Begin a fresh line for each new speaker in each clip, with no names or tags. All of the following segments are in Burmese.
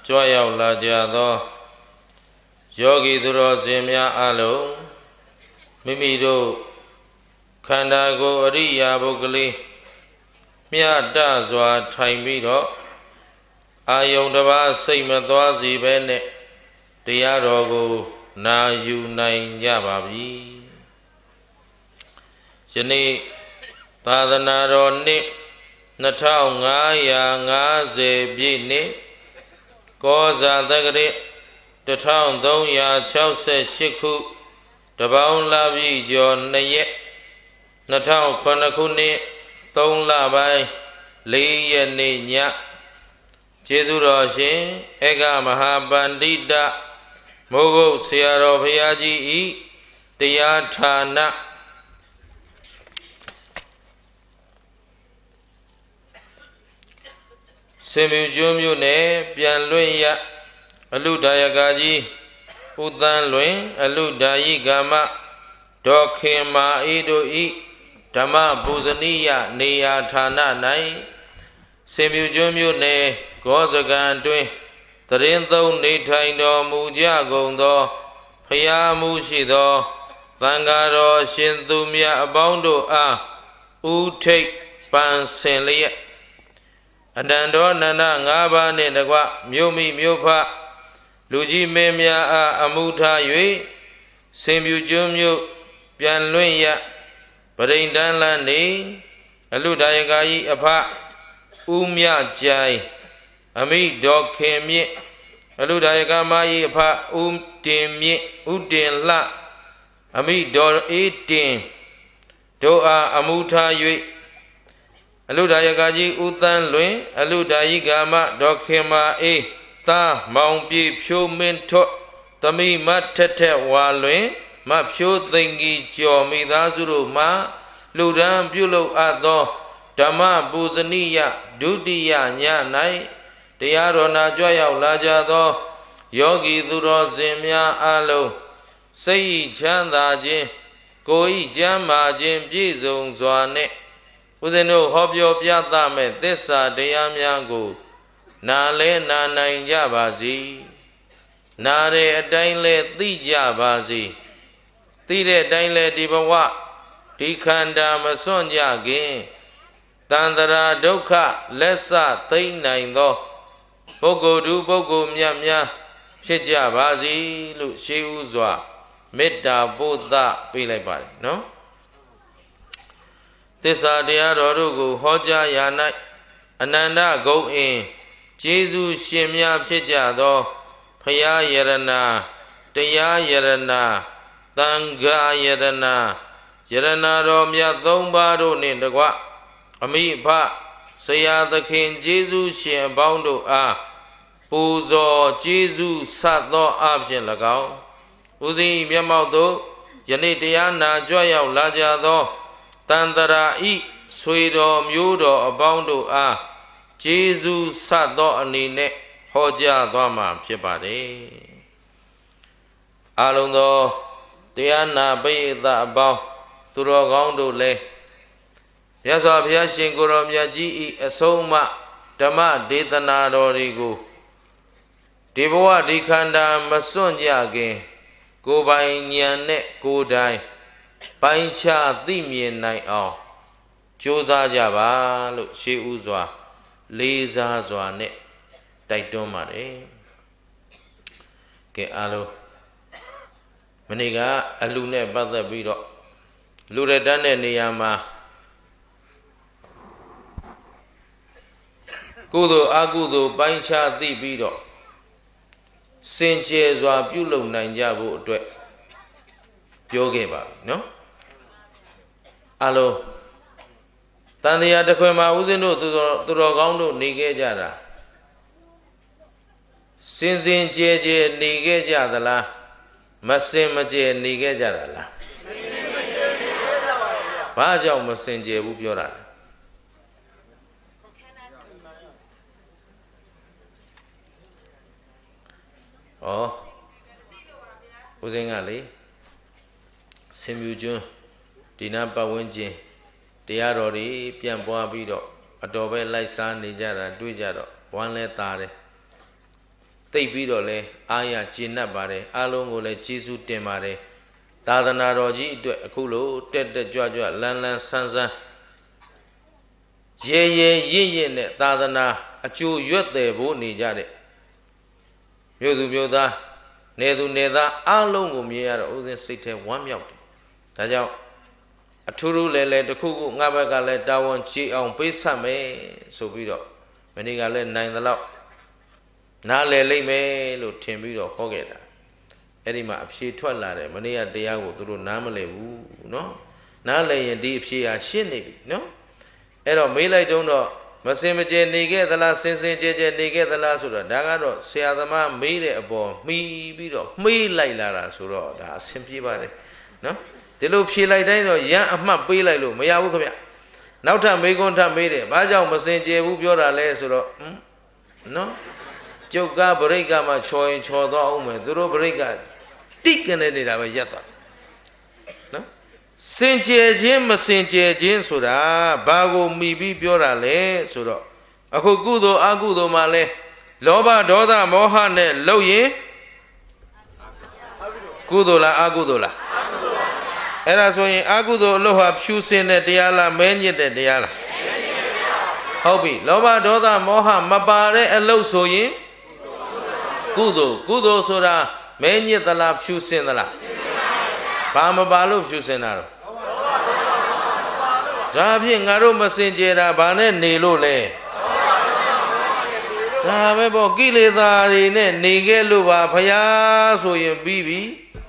ကြွရောက်လာကြသောယောဂီသူတော်စင်များအလုံးမိမိတို့ခန္ဓာကိုယ်အရိယာပုဂ္ဂလိမြတ်တစွာထိုင်ပြီးတော့အာယုန်တစ်ပါးစိတ်မသွားစေဘဲနဲ့တရားတော်ကိုနာယူနိုင်ကြပါပြီယနေ့သာသနာတော်နှစ်2550ပြည့်နှစ်ကောဇာတက္ကရာ1368ခုတပေါင်းလပြည့်ကျော်2ရက်2009ခုနှစ်3လပိုင်း4ရက်နေ့ညကျေးဇူးတော်ရှင်ဧကမဟာပန္တိတမိုးကုတ်ဆရာတော်ဘုရားကြီးဤတရားဌာနစင်မြကျွန်းမြို့နယ်ပြန်လွင့်ရအလုဒါယကာကြီးဥသန်းလွင်အလုဒါယိကာမဒေါခင်မာဤတို့ဤဓမ္မပူဇနီယနေရာဌာန၌စင်မြကျွန်းမြို့နယ်ဂောစကံတွင်တရင်သုံးနေထိုင်တော်မူကြကုန်သောဖရာမှုရှိသောသံဃာတော်ရှင်သူမြတ်အပေါင်းတို့အားဥထိတ်ပန်ဆင်လျက်အနန္တောနန္ဒ၅ပါးနှင့်တကွမြို့မိမြို့ဖလူကြီးမင်းများအားအမှုထား၍စင်မြကျွန်းမြို့ပြန်လွင့်ရပရိဒန်းလန်းနေအလုဒါယကာကြီးအဖဥမြကြိုင်အမိဒေါခင်မြင့်အလုဒါယကာမကြီးအဖဥတင်မြင့်ဥတင်လှအမိဒေါအေးတင်တို့အားအမှုထား၍အလုဒါယကာကြီးဥသန်းလွင်အလုဒါယိကာမဒေါခင်မာအေးသားမောင်ပြေဖြိုးမင်းထွတ်သမိမထက်ထက်ဝါလွင်မဖြိုးသိင်ကြီးကျော်မိသားစုတို့မှလူဒန်းပြုလုပ်အပ်သောဓမ္မပူဇနီယဒုတိယည၌တရားတော်နာကြွရောက်လာကြသောယောဂီသူတော်စင်များအလုံးစိတ်ချမ်းသာခြင်းကိုယ်ဤကျမ်းမာခြင်းပြည့်စုံစွာနှင့်ဦးဇင်းတို့ဟောပြောပြသမဲ့သစ္စာတရားများကိုနာလဲနာနိုင်ကြပါစေနာတဲ့အတိုင်းလဲသိကြပါစေသိတဲ့အတိုင်းလဲဒီဘဝဒီခန္ဓာမစွန့်ကြခင်တန္တရာဒုက္ခလက်စသိမ့်နိုင်သောပုဂ္ဂိုလ်သူပုဂ္ဂိုလ်မြတ်များဖြစ်ကြပါစေလို့ရှေးဥစွာမေတ္တာပို့သပေးလိုက်ပါတယ်နော်သစ္စာတရားတော်တို့ကိုဟောကြားရာ၌အနန္တဂုံအင်းကျေးဇူးရှင်များဖြစ်ကြသောဖရာယရဏတရားယရဏသံဃာယရဏယရဏတော်မြတ်သုံးပါးတို့နှင့်တကွအမိဖဆရာသခင်ကျေးဇူးရှင်အပေါင်းတို့အားပူဇော်ကျေးဇူးဆတ်သောအဖြစ်၎င်းဦးဇင်းမျက်မှောက်သို့ယနေ့တရားနာကြွရောက်လာကြသောတန္တရာဤဆွေတော်မျိုးတော်အပေါင်းတို့အားကျေးဇူးဆတ်သောအနေနဲ့ဟောကြားသွားမှာဖြစ်ပါတယ်အလုံးသောတရားနာပိဋကအပေါင်းသူတော်ကောင်းတို့လည်းမြတ်စွာဘုရားရှင်ကိုရောမြတ်ကြီးဤအဆုံးအမဓမ္မဒေသနာတော်တွေကိုဒီဘဝဒီခန္ဓာမစွန့်ကြခင်ကိုယ်ပိုင်ဉာဏ်နဲ့ကိုယ်တိုင်ပိုင်းခြားသိမြင်နိုင်အောင်ကြိုးစားကြပါလို့ရှေးဥစွာလေးစားစွာနဲ့တိုက်တွန်းပါတယ်ကဲအားလုံးမနေ့ကအလှနဲ့ပတ်သက်ပြီးတော့လူရတန်းတဲ့နေရာမှာကုသိုလ်အကုသိုလ်ပိုင်းခြားသိပြီးတော့စင်ကြယ်စွာပြုလုပ်နိုင်ကြဖို့အတွက်ပြောခဲ့ပါပြီနော်အလုံးတန်တရားတစ်ခွင်မှာဦးဇင်းတို့သူတော်ကောင်းတို့နေခဲ့ကြတာစင်စင်ကြယ်ကြယ်နေခဲ့ကြသလားမစင်မကြယ်နေခဲ့ကြတာလားဘာကြောင့်မစင်ကြယ်ဘူးပြောတာလဲဦးဇင်းကလေစင်မြကျွန်းဒီနာပတ်ဝန်းကျင်တရားတော်တွေပြန်ပွားပြီးတော့အတော်ပဲလိုက်စားနေကြတာတွေ့ကြတော့ဝမ်းလဲသားတယ်သိပ်ပြီးတော့လဲအာရကျင့်납ပါတယ်အားလုံးကိုလည်းကျေးဇူးတင်ပါတယ်သာသနာတော်ကြီးအတွက်အခုလိုတက်တက်ကြွကြွလန်းလန်းဆန်းဆန်းရဲရဲရင့်ရင့်နဲ့သာသနာအကျိုးရွက်တယ်ဖို့နေကြတဲ့မြို့သူမြို့သားနေသူနေသားအားလုံးကိုမြင်ရတော့ဥစဉ်စိတ်ထဲဝမ်းမြောက်တယ်ဒါကြောင့်အထူးထူးလဲလဲတစ်ခုခုငါဘက်ကလည်းတာဝန်ကြည်အောင်ပေးဆက်မယ်ဆိုပြီးတော့မနေ့ကလည်းနိုင်သလောက်နားလည်လိမ့်မယ်လို့ထင်ပြီးတော့ဟောခဲ့တာအဲ့ဒီမှာအဖြေထွက်လာတယ်မနေ့ကတရားကိုသူတို့နားမလည်ဘူးနော်နားလည်ရင်ဒီအဖြေဟာရှင်းနေပြီနော်အဲ့တော့မေးလိုက်တုန်းတော့မစင်မကြဲနေခဲ့သလားစင်စင်ကြဲကြဲနေခဲ့သလားဆိုတော့ဒါကတော့ဆရာသမားမေးတဲ့အပေါ်မှီပြီးတော့မှေးလိုက်လာတာဆိုတော့ဒါအဆင်ပြေပါတယ်နော်ဒီလိုဖြေလိုက်တိုင်းတော့ရန်အမှတ်ပေးလိုက်လို့မရဘူးခင်ဗျနောက်ထပ်မေးခွန်းထပ်မေးတယ်ဘာကြောင့်မစင်ကြဲဘူးပြောတာလဲဆိုတော့နော်ကျုပ်ကဗရိတ်ကမှချော်ရင်ချော်သွားအောင်မယ်သူတို့ဗရိတ်ကတိကနေနေတာပဲရက်သွားနော်စင်ကြဲခြင်းမစင်ကြဲခြင်းဆိုတာဘာကိုမိပြီးပြောတာလဲဆိုတော့အခုကုသိုလ်အကုသိုလ်မှာလဲလောဘဒေါသမောဟနဲ့လှုပ်ရင်ကုသိုလ်လားအကုသိုလ်လားအဲ့ဒါဆိုရင်အကုသိုလ်အလုပ်ဟာဖြူစင်တဲ့တရားလားမဲညစ်တဲ့တရားလားဟုတ်ပြီလောဘဒေါသမောဟမပါတဲ့အလုပ်ဆိုရင်ကုသိုလ်ဆိုတာမဲညစ်သလားဖြူစင်သလားဘာမပါလို့ဖြူစင်တာတော့ဒါဖြင့်ငါတို့မစင်ကြယ်တာဘာနဲ့နေလို့လဲဒါပဲပေါ့ကိလေသာတွေနဲ့နေခဲ့လို့ပါဖယားဆိုရင်ပြီးပြီ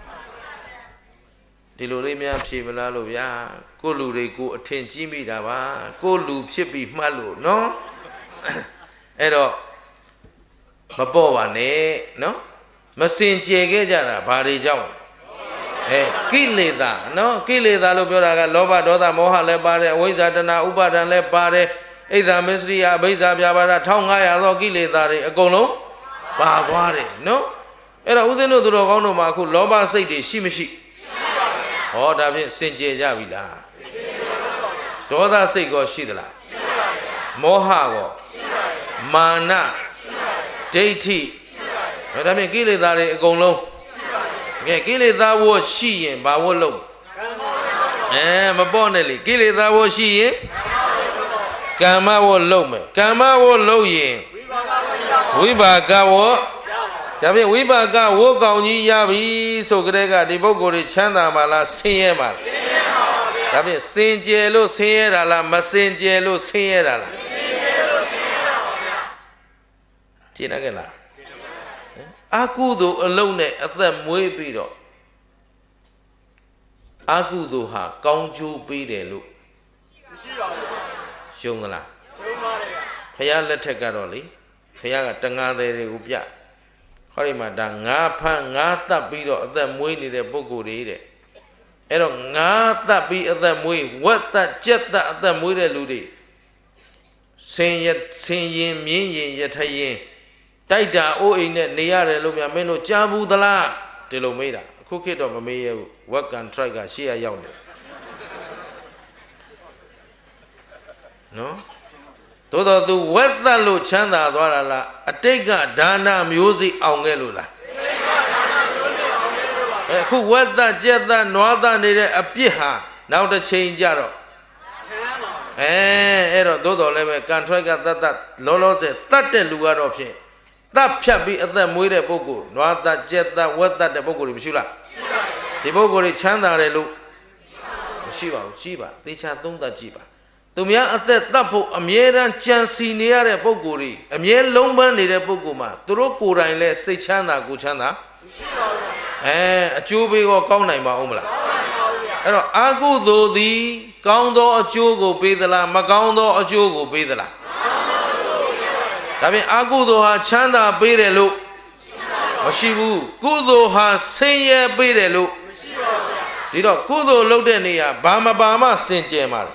ဒီလိုလေးများဖြေမလားလို့ဗျာကိုလူတွေကိုအထင်ကြီးမိတာပါကိုလူဖြစ်ပြီးမှတ်လို့နော်အဲ့တော့မပေါ့ပါနဲ့နော်မစင်ကြယ်ခဲ့ကြတာဘာတွေကြောင့်ကိလေသာနော်ကိလေသာလို့ပြောတာကလောဘဒေါသမောဟလည်းပါတယ်အဝိဇ္ဇာတဏှာဥပါဒံလည်းပါတယ်အိဒါမစ္စရိယအဘိဇ္ဇာပြာပါဒ1500သောကိလေသာတွေအကုန်လုံးပါသွားတယ်နော်အဲ့တော့ဦးဇင်းတို့သူတော်ကောင်းတို့မှာအခုလောဘစိတ်တွေရှိမရှိဟောဒါဖြင့်စင်ကြယ်ကြပြီလားဒေါသစိတ်ကောရှိသလားမောဟကောမာနဒိဋ္ဌိဒါဖြင့်ကိလေသာတွေအကုန်လုံးကဲကိလေသာဝတ်ရှိရင်ဘာဝတ်လုပ်မပေါ့နဲ့လေကိလေသာဝတ်ရှိရင်ကမ္မဝတ်လုပ်မယ်ကမ္မဝတ်လုပ်ရင်ဝိပါကဝတ်ဒါဖြင့်ဝိပါကဝတ်ကောင်ကြီးရပြီဆိုကြတဲ့ကဒီပုဂ္ဂိုလ်တွေချမ်းသာမှာလားဆင်းရဲမှာလားဒါဖြင့်စင်ကြယ်လို့ဆင်းရဲတာလားမစင်ကြယ်လို့ဆင်းရဲတာလားရှင်းကြလားအကုသိုလ်အလုံးနဲ့အသက်မွေးပြီးတော့အကုသိုလ်ဟာကောင်းကျိုးပေးတယ်လို့မရှိပါဘူးရှုံးသလားရှုံးပါတယ်ဘုရားလက်ထက်ကတော့လေဘုရားကတငါသည်တွေကိုပြဟောဒီမှာဒါငါဖမ်းငါတတ်ပြီးတော့အသက်မွေးနေတဲ့ပုဂ္ဂိုလ်တွေတဲ့အဲ့တော့ငါတတ်ပြီးအသက်မွေးဝက်တတ်ကြက်တတ်အသက်မွေးတဲ့လူတွေဆင်းရင်မြင်းရင်ရထရင်တိုက်တာအိုးအိမ်နဲ့နေရတယ်လို့များမင်းတို့ကြားဘူးသလားဒီလိုမေးတာအခုခေတ်တော့မမေးရဘူး work and try ကရှေ့ရရောက်နေနော်သို့တော့ तू ဝက်သက်လို့ချမ်းသာသွားတာလားအတိတ်ကဒါနမျိုးစိအောင်ခဲ့လို့လားအခုဝက်သက်ကြက်သက်နွားသက်နေတဲ့အပြစ်ဟာနောက်တစ်ချိန်ကြတော့အဲ့တော့သို့တော်လည်းပဲ contract ကတတ်လောလောဆယ်တတ်တဲ့လူကတော့ဖြင့်တပ်ဖြတ်ပြီးအသက်မွေးတဲ့ပုဂ္ဂိုလ်နွားသက်ကြက်သက်ဝက်သက်တဲ့ပုဂ္ဂိုလ်တွေမရှိလားဒီပုဂ္ဂိုလ်တွေချမ်းသာတယ်လို့မရှိပါဘူးရှိပါသေချာသုံးသပ်ကြည့်ပါသူများအသက်တတ်ဖို့အမြဲတမ်းကြံစီနေရတဲ့ပုဂ္ဂိုလ်တွေအမြဲလုံးပန်းနေတဲ့ပုဂ္ဂိုလ်မှာသူတို့ကိုယ်တိုင်လဲစိတ်ချမ်းသာကိုချမ်းသာမရှိပါဘူးအကျိုးပေးကောကောင်းနိုင်ပါဦးမလားအဲ့တော့အာကုသိုလ်သည်ကောင်းသောအကျိုးကိုပေးသလားမကောင်းသောအကျိုးကိုပေးသလားဒါဖြင့်အာကုသိုလ်ဟာချမ်းသာပေးတယ်လို့မရှိဘူးကုသိုလ်ဟာဆင်းရဲပေးတယ်လို့မရှိပါဘူးဒီတော့ကုသိုလ်လုပ်တဲ့နေရာဘာမပါမှစင်ကြယ်မှာ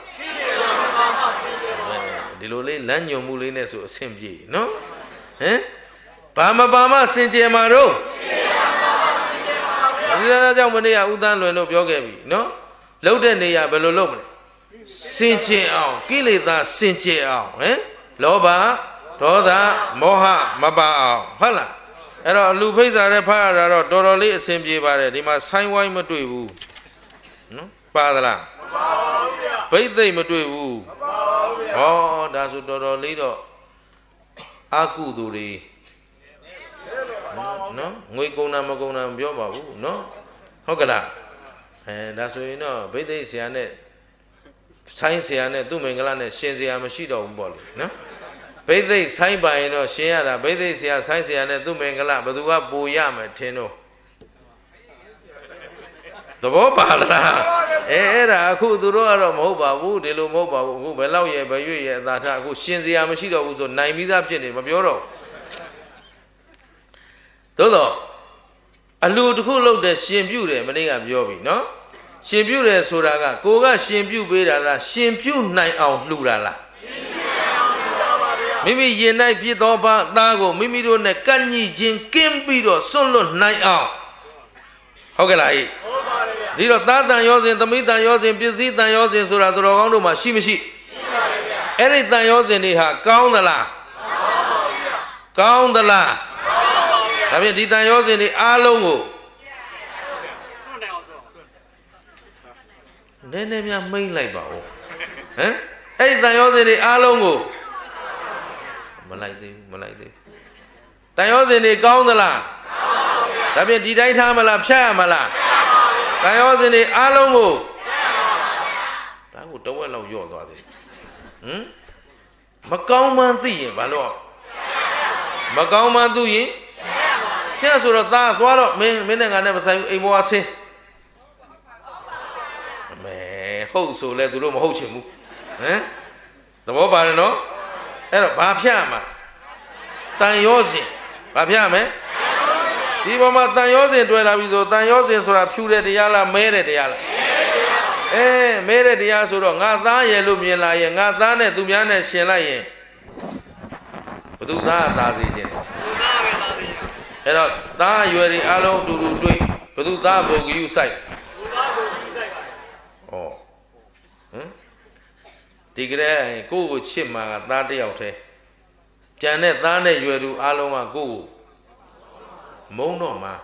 ဒီလိုလေးလမ်းညွန်မှုလေးနဲ့ဆိုအဆင်ပြေနော်ဘာမပါမှစင်ကြယ်မှာတော့ဒီလိုကြောင့်မနေ့ကဥဒန်းလွင်တို့ပြောခဲ့ပြီနော်လုပ်တဲ့နေရာဘယ်လိုလုပ်မလဲစင်ကြယ်အောင်ကိလေသာစင်ကြယ်အောင်လောဘဒေါသမောဟမပါအောင်ဟုတ်လားအဲ့တော့လူဖိတ်စာနဲ့ဖတ်ရတာတော့တော်တော်လေးအဆင်ပြေပါတယ်ဒီမှာဆိုင်းဝိုင်းမတွေ့ဘူးနော်ပါသလားမပါဘူးဗျာဘိသိက်မတွေ့ဘူးမပါဘူးဗျာဟောဒါဆိုတော်တော်လေးတော့အာကုသူတွေနော်ငွေကုန်တာမကုန်တာမပြောပါဘူးနော်ဟုတ်ကလားဒါဆိုရင်တော့ဘိသိက်ဆရာနဲ့ဆိုင်းဆရာနဲ့သူ့မင်္ဂလာနဲ့ရှင်ဆရာမရှိတော့ဘူးပေါ့လေနော်ဘိသိက်ဆိုင်းပါရင်တော့ရှင်ရတာဘိသိက်ဆရာဆိုင်းဆရာနဲ့သူ့မင်္ဂလာဘယ်သူကပိုရမယ်ထင်တော့သဘောပါလားအဲ့ဒါအခုသူတို့ကတော့မဟုတ်ပါဘူးဒီလိုမဟုတ်ပါဘူးအခုဘယ်လောက်ရဲ့ဘယ်ရွေ့ရဲ့အသာထအခုရှင်ဆရာမရှိတော့ဘူးဆိုနိုင်ပြီးသားဖြစ်နေမပြောတော့သို့တော့အလူတစ်ခုလုပ်တဲ့ရှင်ပြုတယ်မနေ့ကပြောပြီနော်ရှင်ပြုတယ်ဆိုတာကကိုကရှင်ပြုပေးတာလားရှင်ပြုနိုင်အောင်လှူတာလားမိမိရင်၌ဖြစ်သောဘာသားကိုမိမိတို့နဲ့ကန့်ညှိခြင်းကင်းပြီးတော့စွန့်လွတ်နိုင်အောင်ဟုတ်ကဲ့လားဟိဟုတ်ပါတယ်ဗျာဒီတော့သားတန်ရောစဉ်သမီးတန်ရောစဉ်ပစ္စည်းတန်ရောစဉ်ဆိုတာသူတော်ကောင်းတို့မှာရှိမရှိရှိပါတယ်ဗျာအဲ့ဒီတန်ရောစဉ်တွေဟာကောင်းသလားကောင်းပါဘူးဗျာကောင်းသလားကောင်းပါဘူးဗျာဒါဖြင့်ဒီတန်ရောစဉ်တွေအားလုံးကိုနည်းနည်းများမိမ့်လိုက်ပါဦးဟမ်အဲ့ဒီတန်ရောစဉ်တွေအားလုံးကိုမလိုက်သေးဘူးမလိုက်သေးတန်ရောစဉ်တွေကောင်းသလားကောင်းပါဘူးဗျာဒါဖြင့်ဒီတိုင်းထားမလားဖြတ်ရမလားဖြတ်ပါဘူးဗျာတန်ရောစဉ်တွေအားလုံးကိုဖြတ်ပါဘူးဒါကိုတဝက်လောက်ယော့သွားသေးဟမ်မကောင်းမှန်းသိရင်ဘာလို့မကောင်းမှန်းသိရင်ဖြတ်ဆိုတော့သားသွားတော့မင်းနဲ့ငါနဲ့မဆိုင်ဘူးအိမ်ပေါ်ဆင်းဟုတ်ဆိုလဲသူတို့မဟုတ်ချင်ဘူးဟမ်သဘောပါတယ်နော်အဲ့တော့ဘာဖြတ်မှာတန်ရောစဉ်ဘာဖြတ်မယ်ဒီပေါ်မှာတန်ရောစဉ်တွေ့လာပြီဆိုတန်ရောစဉ်ဆိုတာဖြူတဲ့တရားလားမဲတဲ့တရားလားမဲတဲ့တရားဆိုတော့ငါသားရဲ့လို့မြင်လာရင်ငါသားနဲ့သူများနဲ့ရှင်လိုက်ရင်ဘသူသားအသာစီခြင်းအဲ့တော့သားအရွယ်တွေအလုံးအတူတူတွေ့ဘသူသားဘုံကယူဆိုင်ဩဒီကလေးကိုကိုချစ်မှာကသားတစ်ယောက်တည်းကြံတဲ့သားနဲ့ရွယ်သူအားလုံးကကိုကိုမုန်းတော့မှာ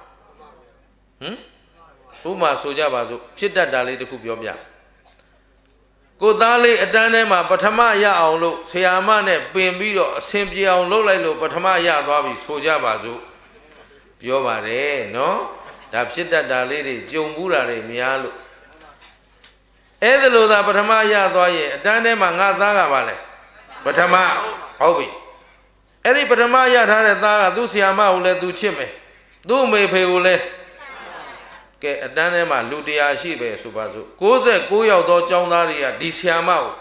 ဥမာဆိုကြပါစို့ဖြစ်တတ်တာလေးတစ်ခုပြောပြကိုသားလေးအတန်းထဲမှာပထမရအောင်လို့ဆရာမနဲ့ပင်ပြီးတော့အဆင်ပြေအောင်လုပ်လိုက်လို့ပထမရသွားပြီဆိုကြပါစို့ပြောပါတယ်နော်ဒါဖြစ်တတ်တာလေးတွေကြုံဘူးတာတွေများလို့အဲ့ဒါလို့သာပထမရသွားရင်အတန်းထဲမှာငါသားကပါလေပထမဟုတ်ပြီအဲ့ဒီပထမရထားတဲ့သားကသူ့ဆရာမကိုလည်းသူချစ်မယ်သူ့မေဖေကိုလည်းကဲအတန်းထဲမှာလူတရားရှိပဲဆိုပါစို့69ယောက်သောကျောင်းသားတွေကဒီဆရာမကို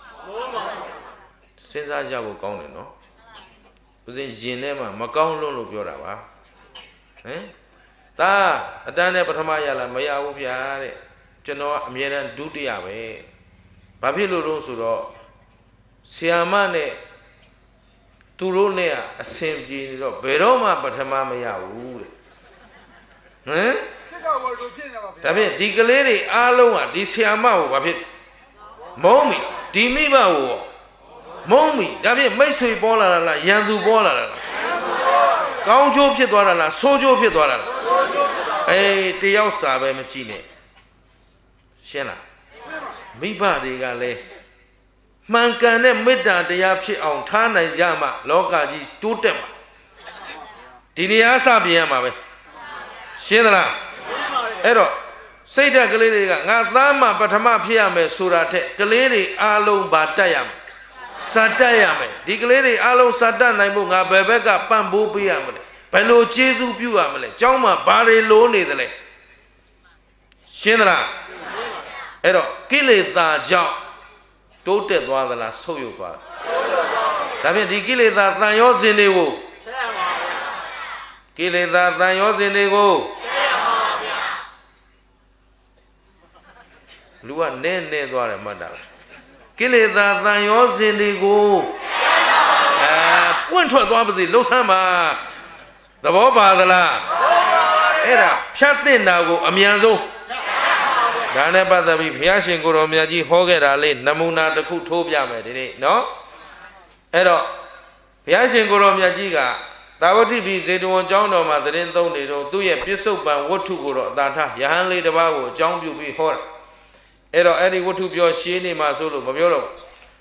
စဉ်းစားကြဖို့ကောင်းတယ်နော်ဦးဇင်းရင်ထဲမှာမကောင်းလွန်းလို့ပြောတာပါဟမ်သားအတန်းထဲပထမရလားမရဘူးဗျာတဲ့ကျွန်တော်အမြဲတမ်းဒုတိယပဲဘာဖြစ်လို့လို့ဆိုတော့ဆီယာမနဲ့သူတို့နဲ့အဆင်ပြေနေတော့ဘယ်တော့မှပထမမရဘူးတဲ့ဟမ်ဖြစ်တော့ဘယ်လိုဖြစ်နေမှာဗျာဒါဖြင့်ဒီကလေးတွေအားလုံးကဒီဆီယာမကိုဘာဖြစ်မုံမီဒီမိဘကိုမုံမီဒါဖြင့်မိတ်ဆွေပေါ်လာလားရန်သူပေါ်လာလားကောင်းကျိုးဖြစ်သွားတာလားဆိုးကျိုးဖြစ်သွားတာလားဆိုးကျိုးဖြစ်သွားတာတယောက်စာပဲမကြည့်နဲ့ရှင်းလားမိဘတွေကလည်းမှန်ကန်တဲ့မေတ္တာတရားဖြစ်အောင်ထားနိုင်ကြမှလောကကြီးတိုးတက်မှာဒီနေရာစပြင်ရမှာပဲရှင်းသလားအဲ့တော့စိတ်ဓာတ်ကလေးတွေကငါသားမှပထမဖြစ်ရမယ်ဆိုတာထက်ကလေးတွေအားလုံးဗာတက်ရမယ်စာတက်ရမယ်ဒီကလေးတွေအားလုံးစာတက်နိုင်ဖို့ငါဘယ်ဘက်ကပံ့ပိုးပေးရမလဲဘယ်လိုကျေးဇူးပြုရမလဲကျောင်းမှာဘာတွေလိုနေသလဲရှင်းသလားအဲ့တော့ကိလေသာကြောင့်တိုးတက်သွားသလားဆုတ်ယုတ်သွားဒါဖြင့်ဒီကိလေသာတန်ရောစဉ်တွေကိုဆက်ရပါဗျာကိလေသာတန်ရောစဉ်တွေကိုဆက်ရပါဗျာလူကနဲသွားတယ်မှတ်တာလားကိလေသာတန်ရောစဉ်တွေကိုဆက်ရပါဗျာပွင့်ထွက်သွားပါစေလှုပ်ဆမ်းပါသဘောပါသလားသဘောပါဗျာအဲ့ဒါဖြတ်တဲ့နာကိုအမြန်ဆုံးဒါနဲ့ပတ်သက်ပြီးဘုရားရှင်ကိုတော်မြတ်ကြီးဟောခဲ့တာလေးနမူနာတစ်ခုထိုးပြမယ်ဒီနေ့နော်အဲ့တော့ဘုရားရှင်ကိုတော်မြတ်ကြီးကသာဝတိပိဇေတဝန်ကျောင်းတော်မှာသတင်းသုံးနေတော့သူ့ရဲ့ပြစ္ဆုတ်ပံဝတ္ထုကိုတော့အသာထားယဟန်လေးတစ်ပါးကိုအကြောင်းပြုပြီးဟောတာအဲ့တော့အဲ့ဒီဝတ္ထုပြောရှင်းနေမှာဆိုလို့မပြောတော့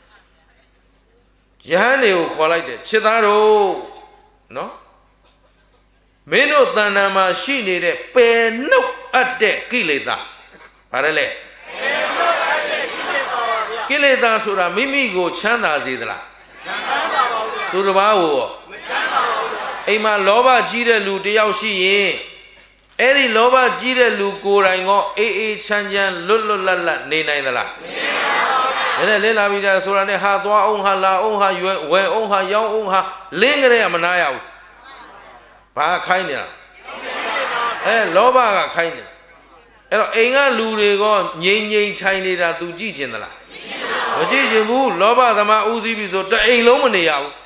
ယဟန်တွေကိုခေါ်လိုက်တယ်ချစ်သားတို့နော်မင်းတို့တဏ္ဍာမှာရှိနေတဲ့ပယ်နှုတ်အပ်တဲ့ကိလေသာဘာလဲလဲပယ်နှုတ်အပ်တဲ့ကိလေသာပါဗျာကိလေသာဆိုတာမိမိကိုချမ်းသာစေသလားချမ်းသာပါဘူးသူတစ်ပါးကိုမချမ်းသာပါဘူးအိမ်မှာလောဘကြီးတဲ့လူတယောက်ရှိရင်အဲ့ဒီလောဘကြီးတဲ့လူကိုယ်တိုင်ကအေးအေးချမ်းချမ်းလွတ်လွတ်လပ်လပ်နေနိုင်သလားမနေပါဘူးဒါနဲ့လင်းလာပြီးသားဆိုတာနဲ့ဟာသွားအောင်ဟာလာအောင်ဟာရွယ်ဝယ်အောင်ဟာရောင်းအောင်ဟာလင်းကြရမနာရဘူးဘာခိုင်းနေတာလောဘကခိုင်းနေအဲ့တော့အိမ်ကလူတွေကငြိမ်ငြိမ်ချိုင်နေတာ तू ကြည့်ချင်သလားမကြည့်ချင်ဘူးလောဘသမားဥစည်းပြီဆိုတအိမ်လုံးမနေရဘူး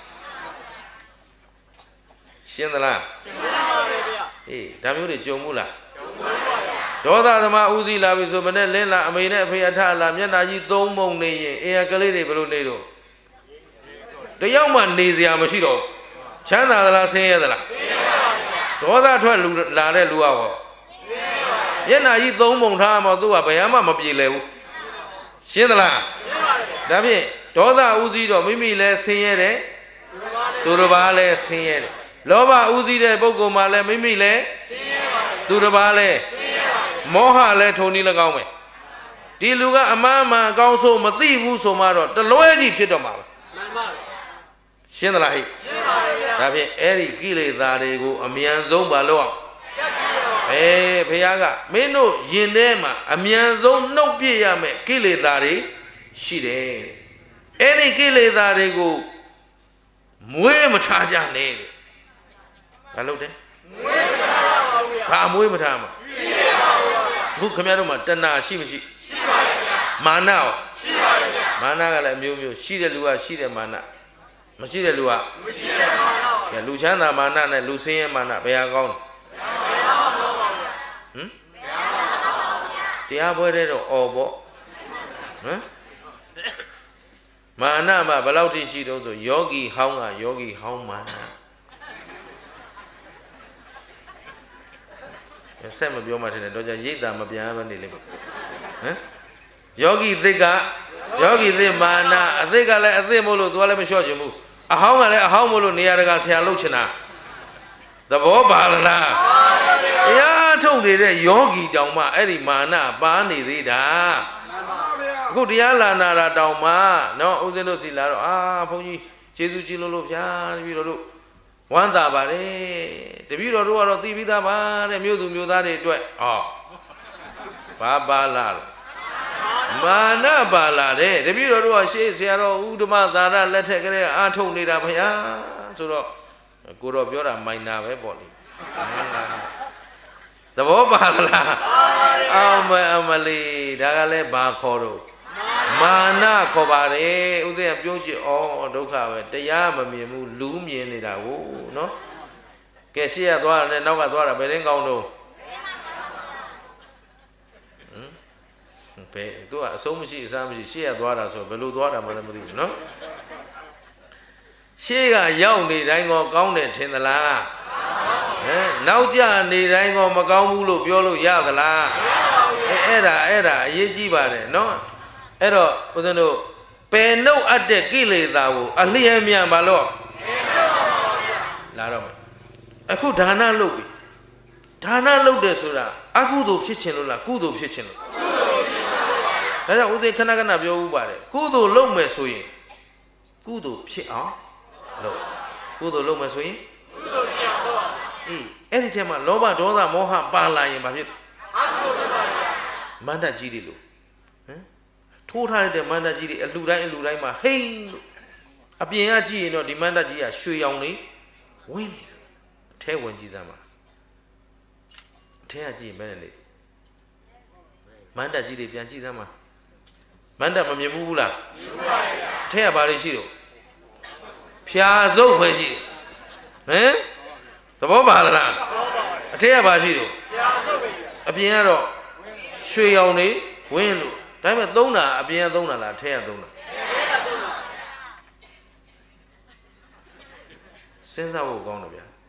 ရှင်းသလားရှင်းပါပါဗျာအေးဒါမျိုးတွေကြုံဘူးလားကြုံပါပါဒေါသသမားဥစည်းလာပြီဆိုမနဲ့လင်းလာအမေနဲ့အဖေအထလာမျက်နှာကြီးသုံးပုံနေရင်အေးကလေးတွေဘယ်လိုနေတော့တယောက်မှနေစရာမရှိတော့ချမ်းသာသလားဆင်းရဲသလားဆင်းရဲပါဗျာဒေါသထွက်လူလာတဲ့လူရောမျက်နှာကြီးသုံးပုံထားမှသူကဘယ်မှမပြေလဲဘူးရှင်းသလားရှင်းပါတယ်ဒါဖြင့်ဒေါသဥစည်းတော့မိမိလည်းဆင်းရဲတယ်သူတစ်ပါးလည်းဆင်းရဲတယ်လောဘဥစည်းတဲ့ပုဂ္ဂိုလ်မှလည်းမိမိလည်းဆင်းရဲပါတယ်သူတစ်ပါးလည်းဆင်းရဲပါတယ်မောဟလည်းထုံနည်း၎င်းပဲဒီလူကအမှားမှန်အကောင်းဆုံးမသိဘူးဆိုမှတော့တလွဲကြီးဖြစ်တော့မှာပဲမှန်ပါတယ်ရှင်းသလားဟိရှင်းပါတယ်ဗျာဒါဖြင့်အဲ့ဒီကိလေသာတွေကိုအမြန်ဆုံးပါလို့အောင်ဘုရားကမင်းတို့ယင်ထဲမှာအမြန်ဆုံးနှုတ်ပြရမယ်ကိလေသာတွေရှိတယ်အဲ့ဒီကိလေသာတွေကိုမွေးမထားကြနဲ့ဘာလို့လဲမွေးမထားပါဘူးဗျာဘာမွေးမထားမှာရှိပါဘူးအခုခင်ဗျားတို့မှာတဏှာရှိမရှိရှိပါဗျာမာနရောရှိပါဗျာမာနကလည်းအမျိုးမျိုးရှိတဲ့လူကရှိတဲ့မာနမရှိတဲ့လူကမရှိတဲ့မာနပါဗျာလူချမ်းသာမာနနဲ့လူဆင်းရဲမာနဘယ်ဟာကောင်းလဲတရားပွဲတဲ့တော့အော်ပေါ့ဟမ်မာနမှာဘယ်လောက်ထိရှိတော့ဆိုယောဂီဟောင်းကယောဂီဟောင်းမာနဆက်မပြောမှထင်တယ်တော့ကြရိတ်တာမပြန်ဘဲနေလိမ့်မယ်ဟမ်ယောဂီသစ်ကယောဂီသစ်မာနအသစ်ကလည်းအသစ်မို့လို့သူကလည်းမလျှော့ချင်ဘူးအဟောင်းကလည်းအဟောင်းမို့လို့နေရာတကာဆရာလုပ်ချင်တာသဘောပါလားတရားထုတ်နေတဲ့ယောဂီတောင်မှအဲ့ဒီမာနပါနေသေးတာအခုတရားလာနာတာတောင်မှနော်ဦးဇင်းတို့စီလာတော့ဘုန်းကြီးကျေးဇူးကြီးလို့ဗျာတပည့်တော်တို့ဝမ်းသာပါတယ်တပည့်တော်တို့ကတော့သိပြီးသားပါတဲ့မြို့သူမြို့သားတွေအတွက်ဘာပါလားမာနပါလာတဲ့တပည့်တော်တို့ကရှေ့ဆရာတော်ဥဒ္ဓမသာရလက်ထက်ကလေးအားထုတ်နေတာဗျာဆိုတော့ကိုတော့ပြောတာမိုင်နာပဲပေါ့လေသဘောပါလားအမလီဒါကလည်းဘာခေါ်တော့မာနခေါ်ပါတယ်ဥစဉ်ပြောချင်ဒုက္ခပဲတရားမမြင်ဘူးလူမြင်နေတာကိုနော်ကဲရှေ့ရသွားတယ်နောက်ကသွားတာဘယ်ရင်ကောင်းတော့ဘယ်သူကအဆုံးမရှိအစားမရှိရှေ့ရသွားတာဆိုဘယ်လိုသွားတာမှလည်းမသိဘူးနော်ရှေ့ကရောက်နေတိုင်းကောင်းတယ်ထင်သလားနောက်ကျနေတိုင်းမကောင်းဘူးလို့ပြောလို့ရသလားအဲ့ဒါအရေးကြီးပါတယ်နော်အဲ့တော့ဦးဇင်းတို့ပယ်နှုတ်အပ်တဲ့ကိလေသာကိုအလျက်မြန်ပါလို့လာတော့အခုဒါနလုပ်ပြီဒါနလုပ်တယ်ဆိုတာအကုသိုလ်ဖြစ်ခြင်းလို့လားကုသိုလ်ဖြစ်ခြင်းလို့ဒါကြောင့်ဦးဇင်းခဏခဏပြောဥပါတယ်ကုသိုလ်လုပ်မယ်ဆိုရင်ကုသိုလ်ဖြစ်အောင်လုပ်ကုသိုလ်လုပ်မယ်ဆိုရင်ကုသိုလ်ဖြစ်အောင်လုပ်အဲ့ဒီထဲမှာလောဘဒေါသမောဟပါလာရင်ဘာဖြစ်အကုသိုလ်ဖြစ်ပါဗျာမန္တကြီးတွေလို့ထိုးထားတဲ့မန္တကြီးတွေအလှတိုင်းမှာဟိန်းလို့အပြင်ကကြည့်ရင်တော့ဒီမန္တကြီးကရွှေရောင်လေးဝင်းနေအထဲဝင်ကြည့်စမ်းပါအထဲကကြည့်ရင်ဘယ်နဲ့လဲမန္တကြီးတွေပြန်ကြည့်စမ်းပါမန္တမမြင်ဘူးလားမြင်ပါဗျာအထဲကဘာတွေရှိတော့ဖြာစုပ်ပဲရှိတယ်သဘောပါလားအထက်ကဘာရှိတော့အပြင်ကတော့ရွှေရောင်နေဝင်းလို့ဒါပေမဲ့သုံးတာအပြင်ကသုံးတာလားအထက်ကသုံးတာစဉ်းစားဖို့ကောင်းတယ်ဗျာ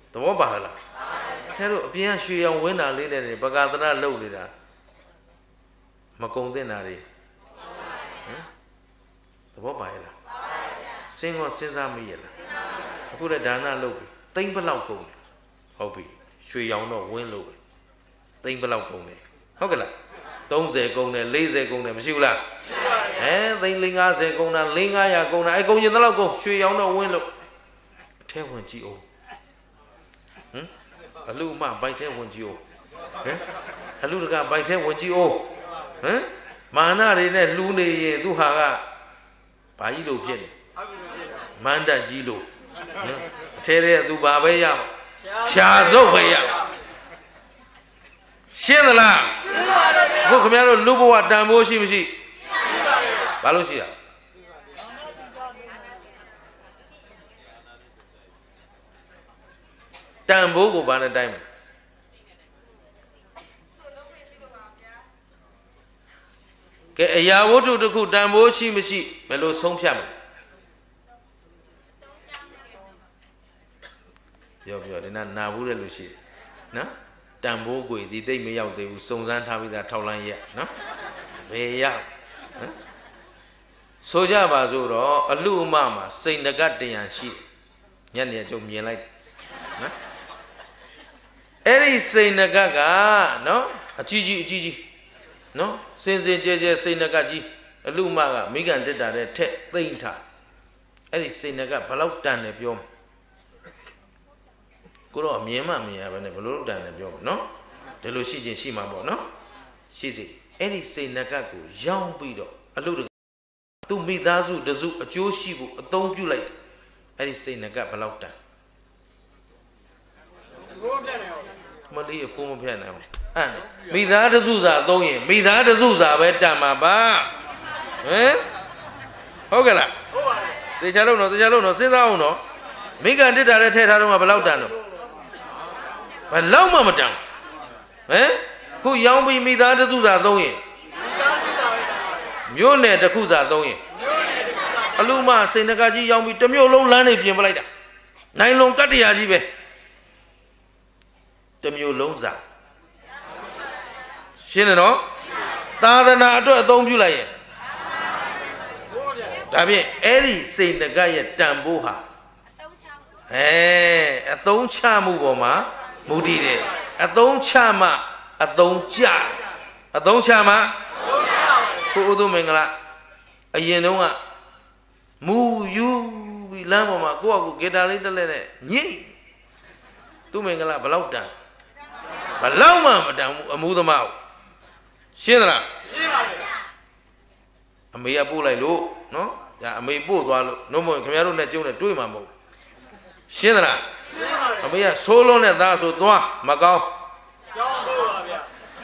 ဘောပါလားခဲတို့အပြင်ရွှေရောင်ဝင်းတာလေးနဲ့ပကာသနာလှုပ်နေတာမကုံတင်တာတွေသဘောပါရဲ့လားစင်ကောစဉ်းစားမိရဲ့လားအခုလည်းဒါနလုပ်ပြီသိမ့်ဘလောက်ကုန်တယ်ဟုတ်ပြီရွှေရောင်တော့ဝင်းလို့ပဲသိမ့်ဘလောက်ကုန်တယ်ဟုတ်ကဲ့လား30ကုန်တယ်40ကုန်တယ်မရှိဘူးလားသိန်း50ကုန်တာ500ကုန်တာအဲကုန်ရင်တော့ကုန်ရွှေရောင်တော့ဝင်းလို့အထဲဝင်ကြည့်အောင်အလူမဘိုက်ထဲဝင်ကြည့်အောင်အလူတကဘိုက်ထဲဝင်ကြည့်အောင်မာနတွေနဲ့လှူးနေရင်သူဟာကဘာကြီးလို့ဖြစ်နေမန္တကြီးလို့အထဲထဲသူဘာပဲရဖြာစုပ်ပဲရရှင်းသလားရှင်းပါတယ်ဗျာအခုခင်ဗျားတို့လူဘဝတန်ဖိုးရှိမရှိရှိပါဗျာဘာလို့ရှိတာတန်ဖိုးကိုဘာနဲ့တိုင်းမလဲကဲအရာဝတ္ထုတစ်ခုတန်ဖိုးရှိမရှိဘယ်လိုဆုံးဖြတ်မလဲပြောဒီနာဘူးတဲ့လူရှိတယ်နော်တန်ဖိုးကိုဒီသိမ့်မရောက်သေးဘူးစုံစမ်းထားပြီးသားထောက်လန်းရက်နော်ဘယ်ရောက်ဆိုကြပါစို့တော့အလူအမမှာစိန်တကတရံရှိညနေကျုံမြင်လိုက်တယ်နော်အဲ့ဒီစိန်တကကနော်အကြီးကြီးနော်စင်ကြဲစိန်တကကြီးအလူအမကမိကန်တက်တာတဲ့ထက်သိမ့်ထားအဲ့ဒီစိန်တကဘလောက်တန်တယ်ပြောကိုတော့အမြင်မှမြင်ရပါနဲ့ဘလို့တန်တယ်ပြောပါနော်ဒီလိုရှိချင်းရှိမှာပေါ့နော်ရှိစီအဲ့ဒီစိတ်နကတ်ကိုရောင်းပြီးတော့အလုပ်သူမိသားစုတစုအကျိုးရှိဖို့အသုံးပြုလိုက်တယ်အဲ့ဒီစိတ်နကတ်ဘလောက်တန်မလေးအကုန်မဖြတ်နိုင်ဘူးအဲ့မိသားတစုစာသုံးရင်မိသားတစုစာပဲတန်မှာပါဟုတ်ကဲ့လားဟုတ်ပါတယ်တေချာလုံးတော့စဉ်းစားအောင်တော့မိကန်တစ်တာတဲ့ထဲထားတော့ဘလောက်တန်တော့ဘယ်လောက်မှမတန်ခုရောင်းပြီးမိသားတစုစာသုံးရင်မြို့နယ်တစ်ခုစာသုံးရင်အလူမစိန်တကကြီးရောင်းပြီးတစ်မြို့လုံးလမ်းနေပြင်ပလိုက်တာနိုင်လွန်ကတ္တရာကြီးပဲတစ်မြို့လုံးစာရှင်းတယ်နော်သာသနာအတွက်အသုံးပြုလိုက်ရင်ဒါဖြင့်အဲ့ဒီစိန်တကရဲ့တန်ဖိုးဟာအသုံးချမှုပေါ်မှာမူတည်တယ်အသုံးချမှအသုံးကျအသုံးချမှကိုဥဒုမင်္ဂလာအရင်တုန်းကမူယူပြီးလမ်းပေါ်မှာကိုယ့်အကူဂီတာလေးတက်လက်နဲ့ညိသူမင်္ဂလာဘလောက်တန်ဘလောက်မှမတန်ဘူးအမှုသမားကိုရှင်းသလားရှင်းပါပြီအမေကပို့လိုက်လို့နော်ဒါအမေပို့သွားလို့နှုတ်မခင်ဗျားတို့နဲ့ကျုံနဲ့တွေ့မှာမဟုတ်ရှင်းသလားရှင်းပါပြီအမေကဆိုးလုံးနဲ့သားဆိုသွားမကောင်းကြောင်းပို့ပါဗျာ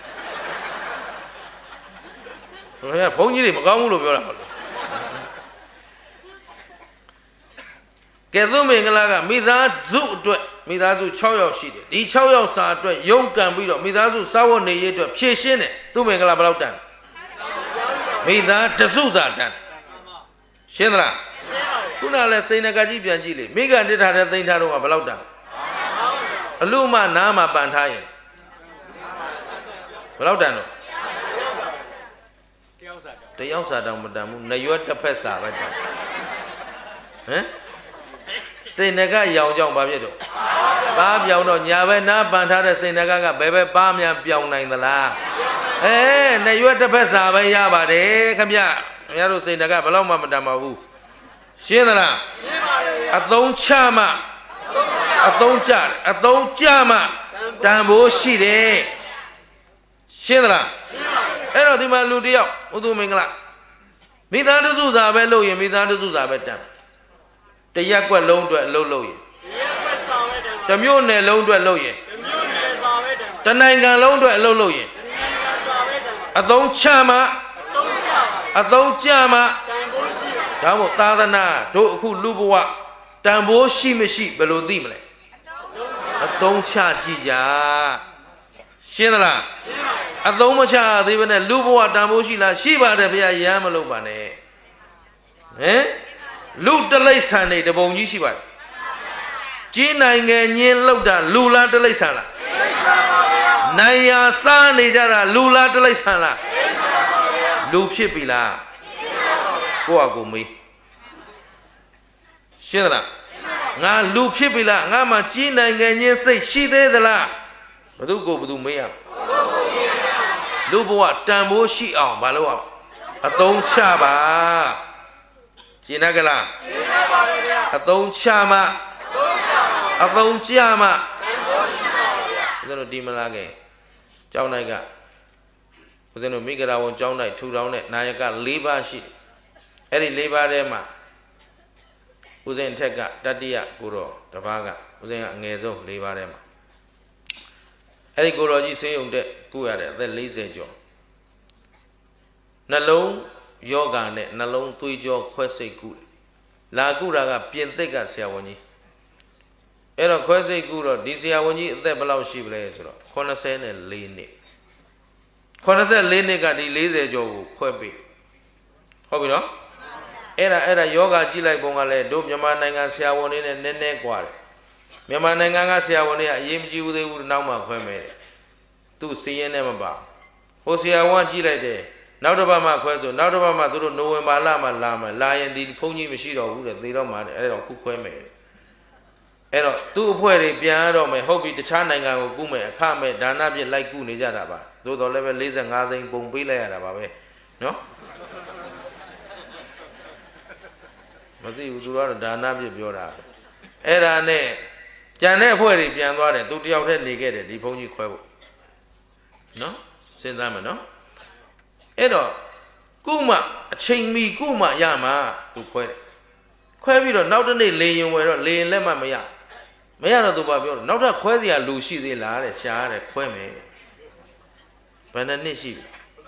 ခင်ဗျားဘုန်းကြီးတွေမကောင်းဘူးလို့ပြောတာမဟုတ်လားကဲသူမင်္ဂလာကမိသားစုအတွက်မိသားစု6ယောက်ရှိတယ်ဒီ6ယောက်စာအတွက်ရုန်းကန်ပြီးတော့မိသားစုစာဝတ်နေရေးအတွက်ဖြည့်ရှင်းတယ်သူမင်္ဂလာဘယ်လောက်တန်မိသားတစုစာတန်ရှင်းသလားရှင်းပါပြီခုနကလည်းစိန်နကကြီးပြန်ကြည့်လေမိဂန်တစ်ထားတဲ့သိန်းထားတော့ကဘယ်လောက်တန်အလူမနားမှာပန်ထားရင်ဘယ်လောက်တန်တော့တယောက်စာတောင်မတန်ဘူးနရွက်တစ်ဖက်စာပဲတန်စိန်နကရောင်ကြောင့်ဘာဖြစ်တော့ပါပြောင်တော့ညာဘက်နားပန်ထားတဲ့စိန်နကကဘယ်ပဲပါများပြောင်နိုင်သလားနရွက်တစ်ဖက်စာပဲရပါတယ်ခင်ဗျခင်ဗျားတို့စိန်နကဘယ်တော့မှမတန်ပါဘူးရှင်းသလားရှင်းပါပြီအသုံးချမှအသုံးချမှတန်ဖိုးရှိတယ်ရှင်းသလားရှင်းပါပြီအဲ့တော့ဒီမှာလူတယောက်ဥဒုမင်္ဂလာမိသားတစုစာပဲလုပ်ရင်မိသားတစုစာပဲတန်တရက်ကွက်လုံးအတွက်အလုပ်လုပ်ရင်တမျိုးနယ်လုံးအတွက်လုပ်ရင်တနိုင်ငံလုံးအတွက်အလုပ်လုပ်ရင်အသုံးချမှအသုံးကျမှဒါမို့သာသနာတို့အခုလူဘဝတန်ဖိုးရှိမရှိဘယ်လိုသိမလဲအသုံးချကြည့်ကြရှင်းသလားအသုံးမချသေးဘဲနဲ့လူဘဝတန်ဖိုးရှိလားရှိပါတယ်ဗျာရမ်းမလုပ်ပါနဲ့လူတလိษံနေတပုံကြီးရှိပါတယ် Chỉ này nghe nhiên lâu đã lù la tới lấy sản là này à xa này ra là lù la tới lấy sản là lù phía bị là của mình xem là ngà lù phía bị là ngà mà chỉ này nghe nhiên xây chi thế là bắt đầu mấy à lù bộ tràn bố xị ảo bà lâu ảo tông cha bà chỉ là cái là tông cha mà tông cha mà cái nó đi mà là cái cháu này cả cái nó mấy cái nào cháu này thu đáo này này cả lý ba xị ấy đi lý ba đấy mà cái gì thế cả đắt đi à cô rồi đáp cả cái gì nghe rồi lý ba đấy mà ấy đi cô rồi chỉ sử dụng đấy cô ở đấy để lấy gì cho nà lông yoga này nà lông tuy cho khỏe xây cụ là cụ ra cả biến tích cả xia vốn nhỉ ấy là khỏe xây cụ rồi đi xia vốn nhỉ để bao lâu xí về rồi con nó sẽ này lên này cả đi lấy gì cho khỏe bị không biết nó ấy là yoga chỉ lại bông lại đốm nhà máy này ngang xia vốn này nè qua nhà máy này ngang xia vốn này yếm chiu đây u nào mà khỏe mày tu xí này mà bảo hồ xia vốn chỉ lại để nào đó mà khỏe rồi nào đó mà tôi nói mà làm đi phong như mình xí đâu cũng được tí đó mà ấy đó cũng khỏe mày ấy đó tu khỏe thì bây đó mày hobby để chán này ngang cũng mày khám mày đàn áp gì lại cũng này ra đó bà tôi đó lại lấy ra ngã đến bông bì lại ra bà vậy nó mà thì tôi đó là đàn áp gì biểu ra ấy là nè chán này khỏe thì bây đó này tôi đeo theo này cái để đi phong như khỏe bộ nó xem ra mà nó ấy đó cú mà trình mì cú mà ya mà tụi khoe bây giờ nấu đến đây lấy dùng vậy rồi lấy lên mà ya rồi tụi bà biểu nấu ra khoe gì à lù xì gì lá để xả để khoe mày bên này nít xì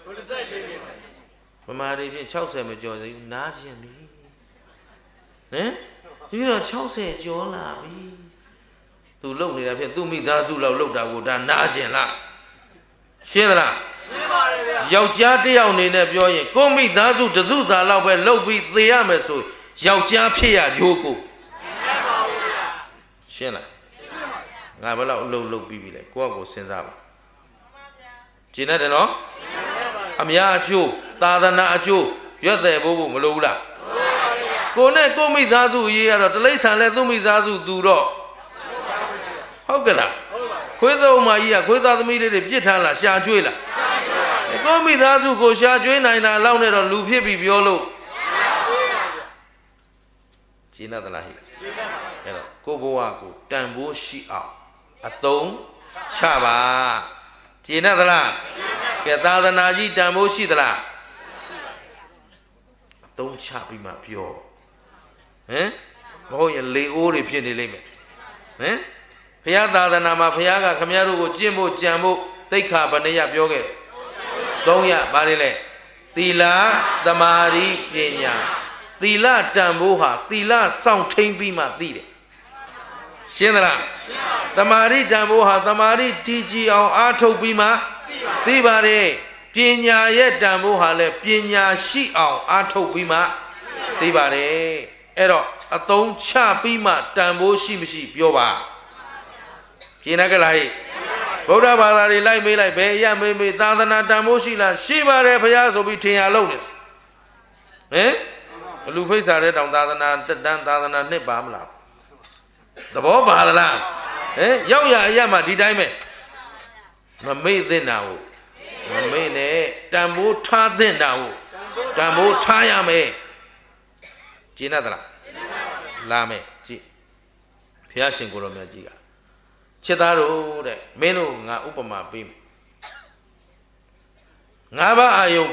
mà đi cháu xe mà cho gì ná gì mi nè chứ là cháu xe cho là mi tụi lúc này là phiền tụi mình ra du lúc đầu của ta ná gì là xem là giàu cha tiêu này nè biểu hiện, có mấy đứa chú tự chú giả lao về lâu bị thế mà rồi giàu cha phía à chú cô, xem là, ngài bảo lâu bị lại, qua cô xem ra, chỉ nói thế nó, ya chú, ta na chú, chuyện gì bố mà lâu là, cô này có mấy đứa chú gì à, lấy sản lại tôi mấy đứa chú đủ rồi, không cái nào, khối đâu mà gì à, khối ta mấy đứa để biết thằng là xa chui là. Có mấy đứa chú cô xa chuối này là lâu này rồi lù phía bị biểu lộ chỉ là thế này cô bố à cô tràn bố xị ảo tống cha bà chỉ là thế là cái ta là nào gì tràn bố xị thế là tống cha bị mà biểu bao nhiêu lệ ô để phiền đi lên mày phía ta là nào mà phía cả khám nhà rồi cô chiêm bộ chạm bộ tây khả bên này biểu cái Dong ya bari le tila tamari penya tila tambo ha tila song thing pi ma ti de shin da la tamari tambo ha tamari ti ji aung a thuk pi ma ti ba de penya ye tambo ha le penya shi aung a thuk pi ma ti ba de ai đó atong cha pi ma tambo shi ma shi pyo ba pin na ka lai Bố đá bà ta đi lại mấy lại bé ya mấy ta na ta mô xí là xí bà rè phải ya rồi bị thiên hạ lâu nè lũ phải xả rè đồng ta na tất đan ta na nếp bà mà làm ta bó bà ta làm giáo ya mà đi đây mày mà mấy tên nào mà mấy nè ta mô tha tên nào ta mô tha ya mày chỉ là ta làm mày chỉ phía sinh của nó mày chỉ cả chết ta rồi đấy, mấy nó ngã upama bìm, ngã ba ayo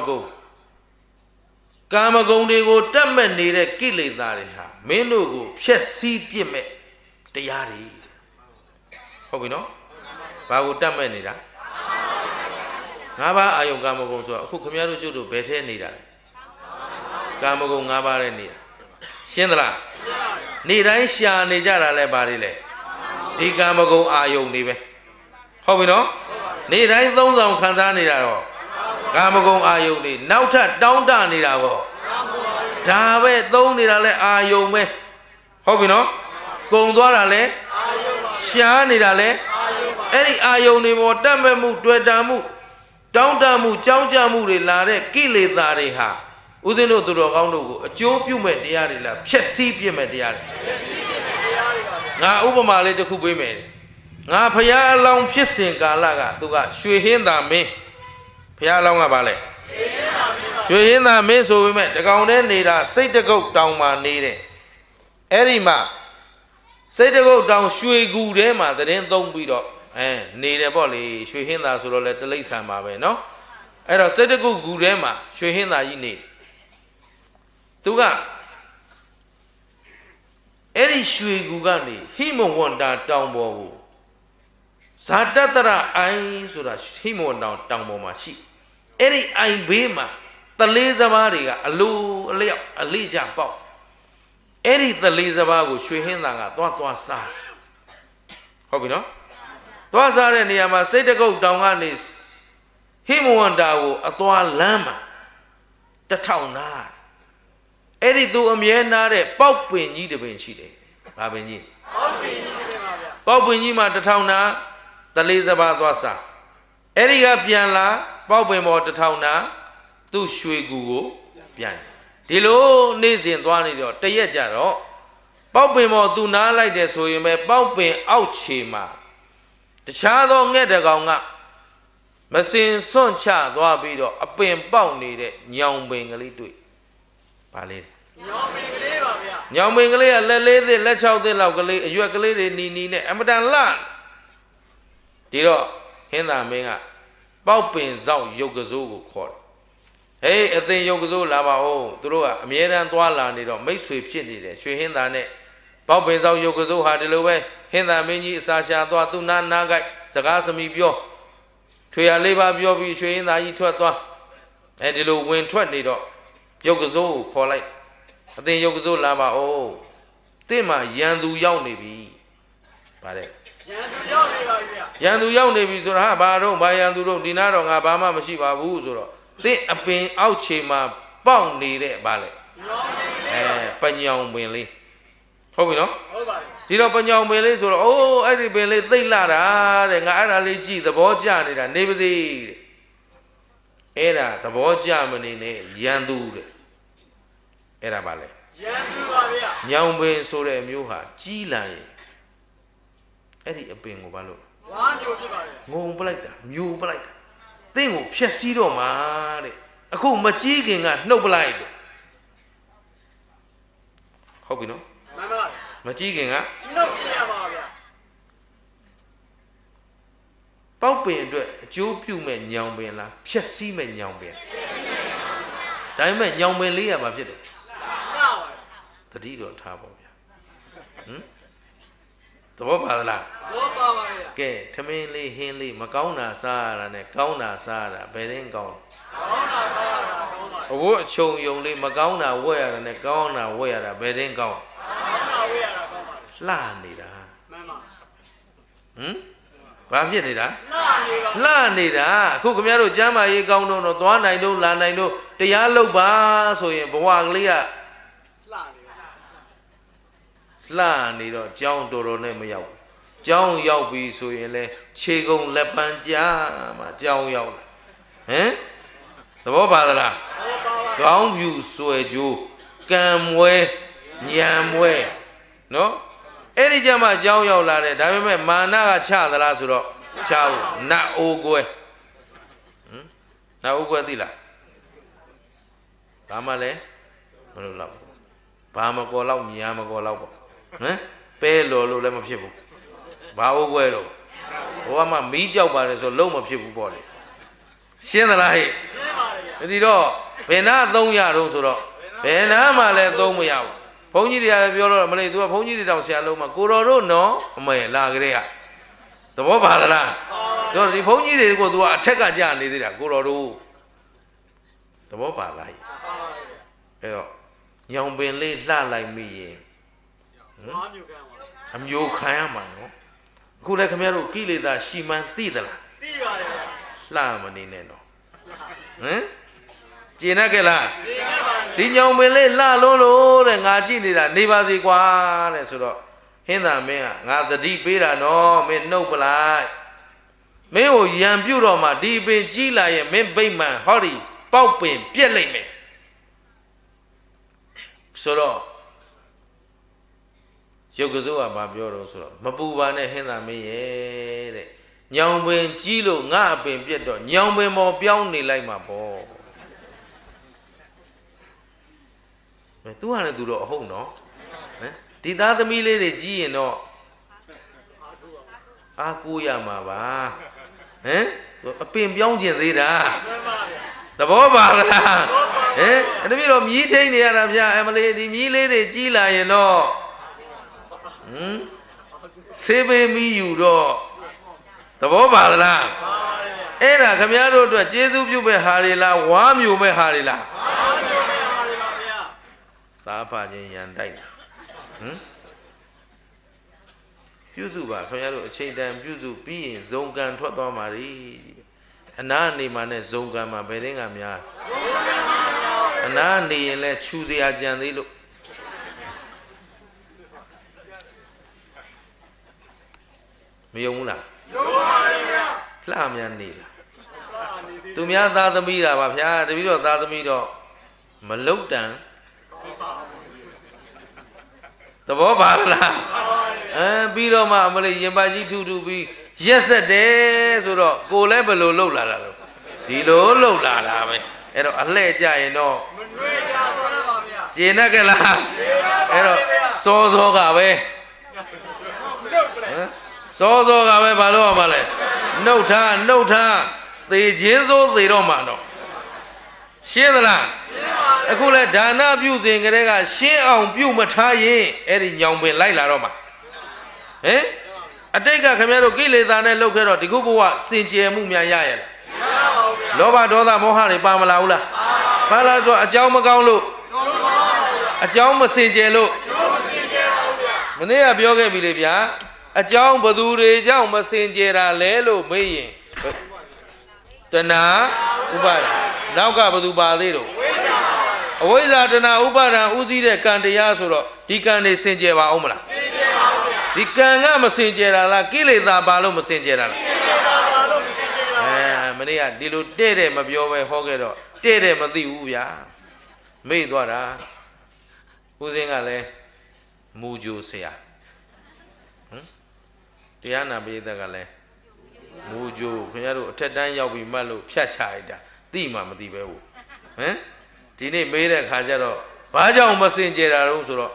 kamago đi cô trăm bên đi đấy kí lệ ta đấy ha, mấy nó cô chết si bìm mẹ, đấy à đi, không biết nó, bao cô trăm bên đi đó, ngã ba ayo kamago rồi, khu không nhớ được chỗ bé thế này đó, kamago ngã ba đấy này, xem là, này đấy xia này ra lại bà đi lệ. Đi cam go ayong đi về, không biết nó, này đấy tông dòng khán giả này là rồi, cam go ayong đi, nấu chả đóng đàn này là rồi, đa về tông này là lại ayong về, không biết nó, ကုံသွားတာလဲရှားနေတာလဲအဲ့ဒီအာယုန်တွေပေါ်တတ်မဲ့မှုတွေ့တာမှုတောင်းတမှုကြောင်းကြမှုတွေလာတဲ့ကိလေသာတွေဟာဦးဇင်းတို့သူတော်ကောင်းတို့ကိုအကျိုးပြုမဲ့တရားတွေလားဖျက်ဆီးပြစ်မဲ့တရားတွေငါဥပမာလေးတစ်ခုပေးမယ်ငါဖရာအလောင်းဖြစ်စဉ်ကာလကသူကရွှေဟင်းသာမင်းဖရာအလောင်းကဘာလဲရွှေဟင်းသာမင်းဆိုပေမဲ့တကောင်တည်းနေတာစိတ်တကုတ်တောင်မှနေတယ်အဲ့ဒီမှာစိတ်တကုတ်တောင်ရွှေကူထဲမှာသတင်းသုံးပြီးတော့နေတယ်ပေါ့လေရွှေဟင်းသာဆိုတော့လေတလိ္ဆန်ပါပဲเนาะအဲ့တော့စိတ်တကုတ်ကူထဲမှာရွှေဟင်းသာကြီးနေသူကအဲ့ဒီရွှေကူကနေဟိမဝန္တာတောင်ပေါ်ကိုဇာတတရအိုင်ဆိုတာဟိမဝန္တာတောင်ပေါ်မှာရှိအဲ့ဒီအိုင်ဘေးမှာတလေးစဘာတွေကအလိုအလျောက်အလေးကြပေါက်အဲ့ဒီတလေးစဘာကိုရွှေဟင်းသာကသွားစားဟုတ်ပြီနော်သွားစားတဲ့နေရာမှာစိတ်တကုတ်တောင်ကနေဟိမဝန္တာကိုအသွားလမ်းမှာတထောင်နာအဲ့ဒီသူအမြဲနာတဲ့ပေါက်ပင်ကြီးတစ်ပင်ရှိတယ်။ဘာပင်ကြီးပေါက်ပင်ကြီးတစ်ပင်ပါဗျာပေါက်ပင်ကြီးမှာတထောင်နာတလေးစဘာသွားစားအဲ့ဒီကပြန်လာပေါက်ပင်ပေါ်တထောင်နာသူ့ရွှေကူကိုပြန်ဒီလိုနေ့စဉ်သွားနေတော့တရက်ကြတော့ပေါက်ပင်ပေါ်သူနားလိုက်တယ်ဆိုရင်ပဲပေါက်ပင်အောက်ခြေမှာတခြားသောငှက်တကောင်ကမစင်စွန့်ချသွားပြီးတော့အပင်ပေါက်နေတဲ့ညောင်ပင်ကလေးတွေ့ပါလေညောင်ပင်ကလေးပါဗျာညောင်ပင်ကလေးကလက်လေးသစ်လက်6သစ်လောက်ကလေးအရွက်ကလေးတွေနီနဲ့အမတန်လှဒီတော့ဟင်းသာမင်းကပေါက်ပင်စောက်ရုပ်ကစိုးကိုခေါ်တယ်ဟေးအသင်ရုပ်ကစိုးလာပါဦးသူတို့ကအမြဲတမ်းသွားလာနေတော့မိတ်ဆွေဖြစ်နေတယ်ရွှေဟင်းသာနဲ့ပေါက်ပင်စောက်ရုပ်ကစိုးဟာဒီလိုပဲဟင်းသာမင်းကြီးအစာရှာသွားသူနာနာကြိုက်စကားစမီပြောထွေရလေးပါပြောပြီးရွှေဟင်းသာကြီးထွက်သွားအဲဒီလိုဝင်ထွက်နေတော့ရုပ်ကစိုးကိုခေါ်လိုက်အသင်ရုပ်ကစိုးလာပါဦးတင့်မှာရန်သူရောက်နေပြီဗါတဲ့ရန်သူရောက်နေပါပြီဗျရန်သူရောက်နေပြီဆိုတာဟာဘာတော့ဘာရန်သူတော့ဒီနာတော့ငါဘာမှမရှိပါဘူးဆိုတော့တင့်အပင်အောက်ခြေမှာပေါက်နေတဲ့ဗါလေပညောင်ပင်လေးဟုတ်ပြီနော်ဟုတ်ပါပြီဒီတော့ပညောင်ပင်လေးဆိုတော့အိုးအဲ့ဒီပင်လေးသိမ့်လာတာတဲ့ငါအဲ့ဒါလေးကြည့်သဘောကျနေတာနေပါစေတဲ့အဲ့ဒါသဘောကျမနေနဲ့ရန်သူတဲ့အဲ့ဒါပါလေရန်သူပါဗျာညောင်ပင်ဆိုတဲ့အမျိုးဟာကြီးလာရင်အဲ့ဒီအပင်ကိုဘာလို့ဝါမျိုးဖြစ်ပါလေငုံပလိုက်တာမျိုးပလိုက်တာသင်ကိုဖြက်စီးတော့မှာတဲ့အခုမကြီးခင်ကနှုတ်ပလိုက်တယ်ဟုတ်ပြီနော်မှန်ပါမကြီးခင်ကနှုတ်ပြရပါဗျာပေါက်ပင်အတွက်အကျိုးပြုမဲ့ညောင်ပင်လားဖြက်စီးမဲ့ညောင်ပင်ဒါပေမဲ့ညောင်ပင်လေးရပါဖြစ်တယ်တတိတော့ထားပါဗျာသဘောပါလားသဘောပါပါဗျာကဲထမင်းလေးဟင်းလေးမကောင်းတာစားရတာနဲ့ကောင်းတာစားရတာဘယ်ရင်ကောင်းကောင်းတာစားရတာကောင်းပါအဝတ်အချုံယုံလေးမကောင်းတာဝတ်ရတာနဲ့ကောင်းတာဝတ်ရတာဘယ်ရင်ကောင်းကောင်းတာဝတ်ရတာကောင်းပါလှနေတာမှန်ပါဘာဖြစ်နေတာလှနေတာအခုခင်ဗျားတို့ကျမ်းမာရေးကောင်းတော့သွားနိုင်တော့လာနိုင်တော့တရားလုပ်ပါဆိုရင်ဘဝကလေးကလှနေတော့ကြောင်းတော်တော်နဲ့မရောက်ကြောင်းရောက်ပြီဆိုရင်လဲခြေကုံလက်ပန်းကြားမှာကြောင်းရောက်ဟမ်သဘောပါသလားကောင်းဖြူဆွဲကြိုးကံမွဲညံမွဲနော်အဲ့ဒီကြမှာကြောင်းရောက်လာတယ်ဒါပေမဲ့မာနကချသလားဆိုတော့ချဘူးနတ်အိုးကွဲနတ်အိုးကွဲသိလားဘာမှလဲမလို့တော့ဘာမကောလောက်ညာမကောလောက်ပေါ့ဟမ်ပဲလော်လို့လည်းမဖြစ်ဘူးဘာအိုးကွဲတော့ဘဝမှာမီးကြောက်ပါတယ်ဆိုလုံးမဖြစ်ဘူးပေါ့လေရှင်းသလားဟဲ့ရှင်းပါတယ်ဒီတော့ဘယ်နာသုံးရတော့ဆိုတော့ဘယ်နာမှလည်းသုံးမရဘူးဘုန်းကြီးတွေကပြောတော့မလေး तू ကဘုန်းကြီးတွေတောင်ဆရာလုံးမှာကိုတော်တို့နော်အမေလာကြတဲ့ကသဘောပါသလားဆိုတော့ဒီဘုန်းကြီးတွေကို तू ကအထက်ကကြာနေသေးတာကိုတော်တို့သဘောပါလားအဲ့တော့ညောင်ပင်လေးလှလိုက်မိရင်အမျိုးခံရမှာနော်အခုလည်းခင်ဗျားတို့ကိလေသာရှိမှန်းသိသလားသိပါတယ်လှမနေနဲ့တော့ဟမ်ကျင်ရကြလားကျင်ရပါဒီညောင်ပင်လေးလှလို့တဲ့ငါကြည့်နေတာနေပါစေကွာတဲ့ဆိုတော့ဟင်းသာမင်းကငါသတိပေးတာနော်မင်းနှုတ်ပလိုက်မင်းကိုရံပြုတ်တော့မှဒီပင်ကြီးလာရင်မင်းဗိမာန်ဟောဒီပေါက်ပင်ပြက်လိုက်မယ်ဆိုတော့ရုပ်ကစိုးကဘာပြောတော့ဆိုတော့မပူပါနဲ့ဟင်းသာမင်းရဲ့တဲ့ညောင်ပင်ကြီးလို့ငါအပင်ပြက်တော့ညောင်ပင်ပေါ်ပြောင်းနေလိုက်မှာပေါ့သူကလည်းသူတော့အဟုတ်နော်ဒီသားသမီးလေးတွေကြီးရင်တော့အာကိုရမှာပါဟမ်အပင်ပြောင်းကျင်သေးတာသဘောပါလားဟမ်အဲ့ဒါပြီးတော့မြည်ထိန်နေရတာဗျာအမလေးဒီမြည်လေးတွေကြီးလာရင်တော့ဆေးပေးမီယူတော့သဘောပါလားအဲ့ဒါခမည်းတော်အတွက်ကျေးဇူးပြုမဲ့ဟာတွေလားဝါမျိုးမဲ့ဟာတွေလားဝါမျိုးမဲ့ဟာတွေပါဗျာသာဖခြင်းရန်တိုက်ပြုစုပါခင်ဗျားတို့အချိန်တန်ပြုစုပြီးရင်ဇုံကံထွက်သွားမှာ री အနာနေမှာနဲ့ဇုံကံမှာဘယ်တင်းကများအနာနေရင်လဲခြူစရာကြံသေးလို့မယုံဘူးလားယုံပါရဲ့ဗျာလှများနေလားသူများသားသမီးတာပါဗျာတပည့်တော်သားသမီးတော့မလုတ်တန်သဘောပါလားပြီးတော့မှမလေးရင်ပါကြီးထူထူပြီးရက်ဆက်တယ်ဆိုတော့ကိုလည်းဘယ်လိုလှုပ်လာတာလို့ဒီလိုလှုပ်လာတာပဲအဲ့တော့အလှဲ့ကြရင်တော့မနှွေးကြပါဗျာကျင်တတ်ကြလားအဲ့တော့စောစောကပဲစောစောကပဲဘာလို့ရမှာလဲနှုတ်ထားသေခြင်းစိုးသေတော့မှာတော့ရှင်းသလားအခုလဲဒါနပြုစဉ်ကလေးကရှင်းအောင်ပြုမထားရင်အဲ့ဒီညောင်ပင်လိုက်လာတော့မှာဟင်အတိတ်ကခင်ဗျားတို့ကိလေသာနဲ့လှုပ်ခဲ့တော့ဒီခုဘဝစင်ကြယ်မှုများရရလားမရပါဘူးဗျာလောဘဒေါသမောဟတွေပါမလာဘူးလားပါလားဆိုအကြောင်းမကောင်းလို့အကြောင်းမစင်ကြယ်လို့မနေ့ကပြောခဲ့ပြီလေဗျာအကြောင်းဘသူတွေကြောင့်မစင်ကြယ်တာလဲလို့မေးရင်တဏှာဥပါဒ်နောက်ကဘသူပါသေးတော့အဝိဇ္ဇာတဏှာဥပါဒံဥစည်းတဲ့ကံတရားဆိုတော့ဒီကံတွေစင်ကြယ်ပါအောင်မလားစင်ကြယ်ပါဘူးဗျာဒီကံကမစင်ကြယ်တာလားကိလေသာပါလို့မစင်ကြယ်တာလားကိလေသာပါလို့မစင်ကြယ်ပါဘူးမနေ့ကဒီလိုတဲ့တဲ့မပြောပဲဟောခဲ့တော့တဲ့တဲ့မသိဘူးဗျာမေ့သွားတာဦးစင်းကလည်းမူကြိုဆရာတရားနာပိဋကကလည်းမူကြိုခင်ဗျားတို့အထက်တန်းရောက်ပြီးမှတ်လို့ဖြတ်ချလိုက်တာသိမှမသိပဲဟုတ်ဟမ်ဒီနေ့မေးတဲ့ခါကျတော့ဘာကြောင့်မစင်ကြယ်တာတော့ဆိုတော့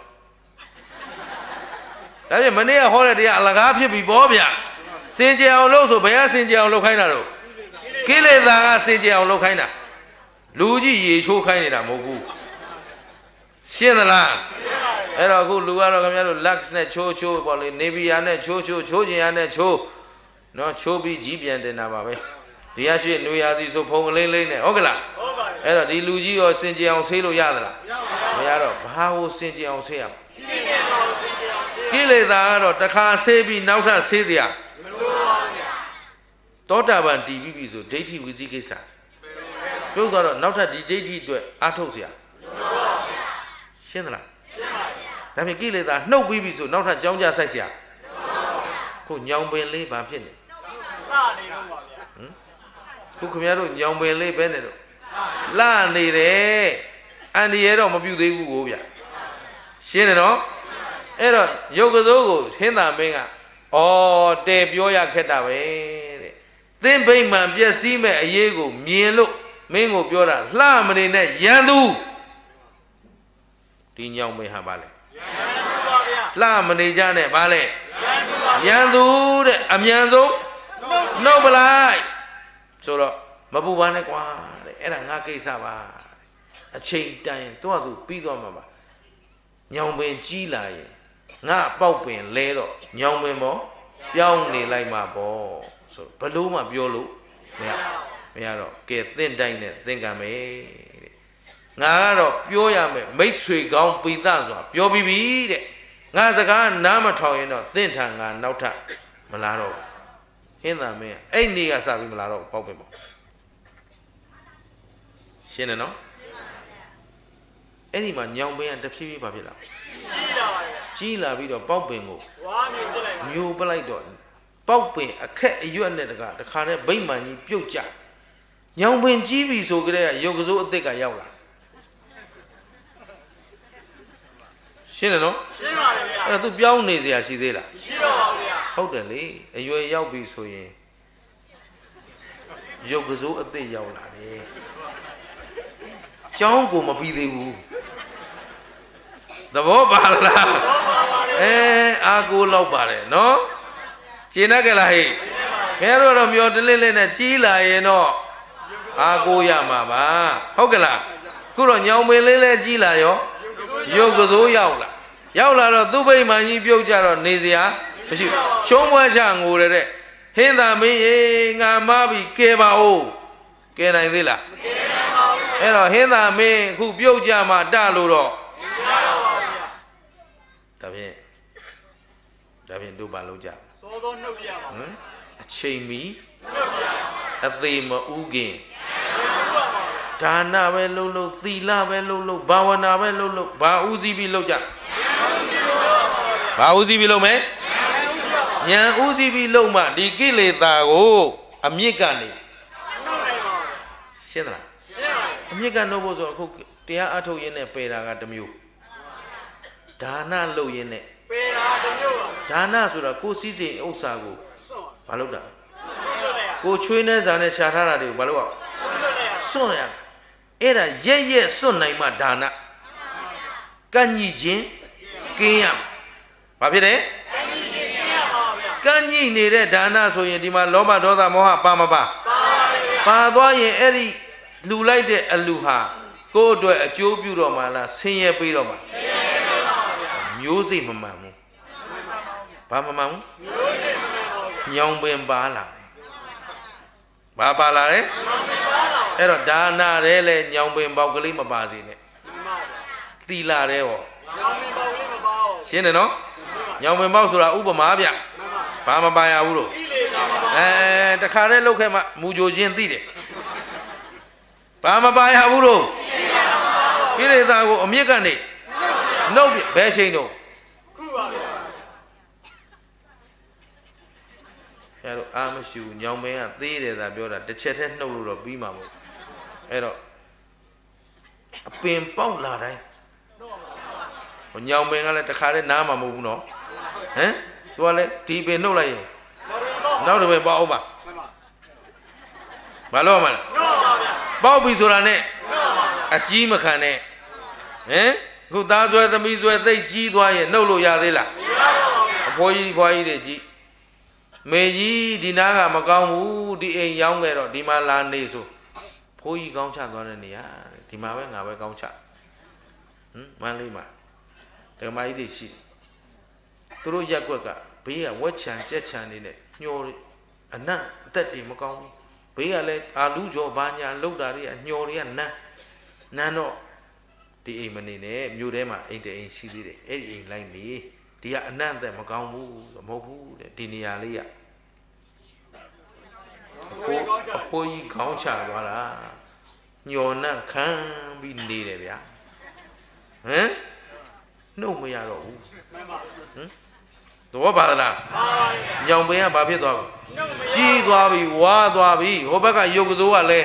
ဒါပြင်မနေ့ကဟောတဲ့တရားအလကားဖြစ်ပြီပေါ့ဗျာစင်ကြယ်အောင်လုပ်ဆိုဘယ်ကစင်ကြယ်အောင်လုပ်ခိုင်းတာတော့ကိလေသာကစင်ကြယ်အောင်လုပ်ခိုင်းတာလူကြီးရေချိုးခိုင်းနေတာမဟုတ်ဘူးရှင်းသလားအဲ့တော့အခုလူကတော့ခင်ဗျားတို့ lux နဲ့ချိုးပေါ့လေနေဗီယာနဲ့ချိုးချင်ရနဲ့ချိုးနော်ချိုးပြီးကြီးပြန်တင်တာပါပဲဒီရရှိနွေရာသီဆိုဖုံကလေးလေးနဲ့ဟုတ်ကလားဟုတ်ပါပြီအဲ့တော့ဒီလူကြီးရောစင်ကြယ်အောင်ဆေးလို့ရသလားမရတော့ဘာကိုစင်ကြယ်အောင်ဆေးရမလဲကိလေသာကတော့တစ်ခါဆေးပြီးနောက်ထပ်ဆေးစရာမလိုပါဘူးဗျာသောတာပန်တည်ပြီးပြီဆိုဒိဋ္ဌိဝိသိကိစ္စပြုတ်သွားတော့နောက်ထပ်ဒီဒိဋ္ဌိအတွက်အားထုတ်စရာမလိုပါဘူးရှင်းသလားရှင်းပါပြီဒါဖြင့်ကိလေသာနှုတ်ပြီးပြီဆိုနောက်ထပ်ကြောင်းကြဆိုင်စရာမလိုပါဘူးခုညောင်ပင်လေးဘာဖြစ်နေလှနေတော့ပါဗျာခုခင်ဗျားတို့ညောင်ပင်လေးပဲနေတော့လှနေတယ်အန်ဒီရဲတော့မပြုတ်သေးဘူးကိုဗျာရှင်းတယ်နော်အဲ့တော့ရုပ်ကစိုးကိုဟင်းသာမင်းကတဲပြောရခက်တာပဲတဲ့သင်္ဗိမာန်ပျက်စီးမဲ့အရေးကိုမြင်လို့မင်းကိုပြောတာလှမနေနဲ့ရန်သူဒီညောင်ပင်ဟာပါလေရန်သူပါဗျာလှမနေကြနဲ့ပါလေရန်သူတဲ့အမြန်ဆုံးနှုတ်ပလိုက်ဆိုတော့မပူပါနဲ့ကွာတဲ့အဲ့ဒါငါကိစ္စပါအချိန်တိုင်တော့သူပြီးသွားမှာပါညောင်ပင်ကြီးလာရင်ငါပေါက်ပင်လဲတော့ညောင်ပင်ပေါ့ပြောင်းနေလိုက်မှာပေါ့ဆိုဘလို့မှပြောလို့မရတော့ကဲသင့်တိုင်းနဲ့သင်္ကံမယ်တဲ့ငါကတော့ပြောရမယ်မိတ်ဆွေကောင်းပိသဆိုတာပြောပြီးပြီတဲ့ငါစကားနားမထောင်ရင်တော့သင့်ထံငါနောက်ထပ်မလာတော့ဘူးဟင်းသာမင်းအဲ့နေ့ကစပြီးမလာတော့ပေါက်ပင်ပေါ့ရှင်းတယ်နော်အဲ့ဒီမှာညောင်ပင်ကတဖြည်းဖြည်းပါဖြစ်လာကြီးလာပါဗျာကြီးလာပြီးတော့ပေါက်ပင်ကိုမျိုးပလိုက်တော့ပေါက်ပင်အခက်အရွက်နဲ့တခါတည်းဗိမ္မာန်ကြီးပြုတ်ကျညောင်ပင်ကြီးပြီဆိုကြတဲ့ရုပ်ကစိုးအသစ်ကရောက်လာရှင်းတယ်နော်ရှင်းပါတယ်ဗျာအဲ့ဒါ तू ပြောင်းနေစရာရှိသေးလားရှိတော့ပါဗျာဟုတ်တယ်လေအရွယ်ရောက်ပြီဆိုရင်ရုပ်ကစိုးအသစ်ရောက်လာတယ်ကျောင်းကိုမပြီးသေးဘူးသဘောပါလားအာကိုလောက်ပါတယ်နော်ရှင်းတတ်ကြလားဟဲ့ခင်ဗျားတို့တော့မျောတလစ်လေးနဲ့ကြီးလာရင်တော့အာကိုရမှာပါဟုတ်ကလားခုတော့ညောင်ပင်လေးလဲကြီးလာရောရုပ်ကစိုးရောက်လာတော့သူ့ဗိမာန်ကြီးပြုတ်ကြတော့နေစရာမရှိဘူးချုံးပွဲချငိုရတဲ့ဟင်းသာမင်းရေငါမပြီးကဲပါဦးကဲနိုင်သေးလားမကဲနိုင်ပါဘူးအဲ့တော့ဟင်းသာမင်းအခုပြုတ်ကြမှာတလို့တော့မရတော့ပါဘူးဗျာဒါဖြင့်တို့ပါလို့ကြစောစောနှုတ်ပြပါဟမ်အချိန်မီနှုတ်ပြအသေးမဥခင်ဒါနပဲလှုပ်သီလပဲလှုပ်ဘာဝနာပဲလှုပ်ဘာဥစည်းပြီးလှုပ်ကြဘာဥစည်းပြီးလှုပ်မယ်ဉာဏ်ဥစည်းပြီးလှုပ်မှဒီကိလေသာကိုအမြင့်ကနေရှင်းသလားရှင်းပါပြီအမြင့်ကနှုတ်ဖို့ဆိုအခုတရားအထုတ်ရင်းနဲ့ပယ်တာကတစ်မျိုးဒါနလှုပ်ရင်းနဲ့ပယ်တာတစ်မျိုးပါဒါနဆိုတာကိုယ်စည်းစိမ်ဥစ္စာကိုဘာလုပ်တာကိုချွေးနေစာနဲ့ရှာထားတာတွေကိုဘာလုပ်အောင်စွန့်ရအဲ့ဒါရက်စွန့်နိုင်မှဒါနကန့်ညိခြင်းကင်းရဘာဖြစ်လဲကန့်ညိနေတဲ့ဒါနဆိုရင်ဒီမှာလောဘဒေါသမောဟပါမပါပါသွားရင်အဲ့ဒီလှူလိုက်တဲ့အလှူဟာကိုယ့်အတွက်အကျိုးပြုတော့မှလားဆင်းရဲပေးတော့မှမျိုးစိတ်မမှန်ဘူးဘာမမှန်ဘူးမျိုးစိတ်မမှန်ဘူးညောင်ပင်ပါလာတယ်ဘာပါလာတယ်အဲ့တော့ဒါနရဲလဲညောင်ပင်ပေါက်ကလေးမပါစေနဲ့သီလာရဲဟောညောင်ပင်ပေါက်ကလေးမပါဘူးရှင်းတယ်နော်ညောင်ပင်ပေါက်ဆိုတာဥပမာဗျဘာမပါရဘူးလို့တခါတည်းလောက်ခဲ့မှမူကြိုချင်းသိတယ်ဘာမပါရဘူးလို့ကိလေသာကိုအမြင့်ကနေနှုတ်ပြဘယ်ချိန်တော့ခုပါဗျာအဲ့တော့အာမရှိဘူးညောင်ပင်ကသေးတယ်သာပြောတာတစ်ချက်တည်းနှုတ်လို့တော့ပြီးမှာမဟုတ်အဲ့တော့အပင်ပေါက်လာတိုင်းညောင်ပင်ကလည်းတခါတည်းနားမှာမဟုတ်ဘူးနော်ဟမ်သူကလည်းဒီပင်နှုတ်လိုက်ရင်နောက်တစ်ပင်ပေါက်အောင်ပါဘာလို့မလဲပေါက်ပြီဆိုတာနဲ့အကြီးမခံနဲ့ဟမ်ခုသားဆွဲသမီးဆွဲသိတ်ကြီးသွားရင်နှုတ်လို့ရသေးလားမရပါဘူးအဖိုးကြီးဖွားကြီးတွေကြီးမေကြီးဒီနားကမကောင်းဘူးဒီအိမ်ရောင်းခဲ့တော့ဒီမှာလာနေဆိုဖိုးကြီးကောင်းချသွားတဲ့နေရာဒီမှာပဲငါပဲကောင်းချမန်းလေးမှာဒကမာကြီးတွေရှိသူတို့ရက်ွက်ကဘေးကဝက်ချံကြက်ချံနေနဲ့ညှော်အနတ်အသက်တွေမကောင်းဘူးဘေးကလည်းအာလူကျော်ဘာညာလောက်တာတွေကညှော်တွေကနန်းတော့ဒီအိမ်မနေနဲ့မြို့ထဲမှာအိမ်တအိမ်ရှိသေးတယ်အဲ့ဒီအိမ်လိုက်နေဒီကအနတ်အသက်မကောင်းဘူးမဟုတ်ဘူးတဲ့ဒီနေရာလေးကအဖိုးကြီးခေါင်းချသွားတာညော်နှံ့ခံပြီးနေတယ်ဗျာဟမ်နှုတ်မရတော့ဘူးတော့ပါသလားညောင်ပင်ကဘာဖြစ်သွားပြီကြီးသွားပြီဝါသွားပြီဟိုဘက်ကရုပ်ကစိုးကလည်း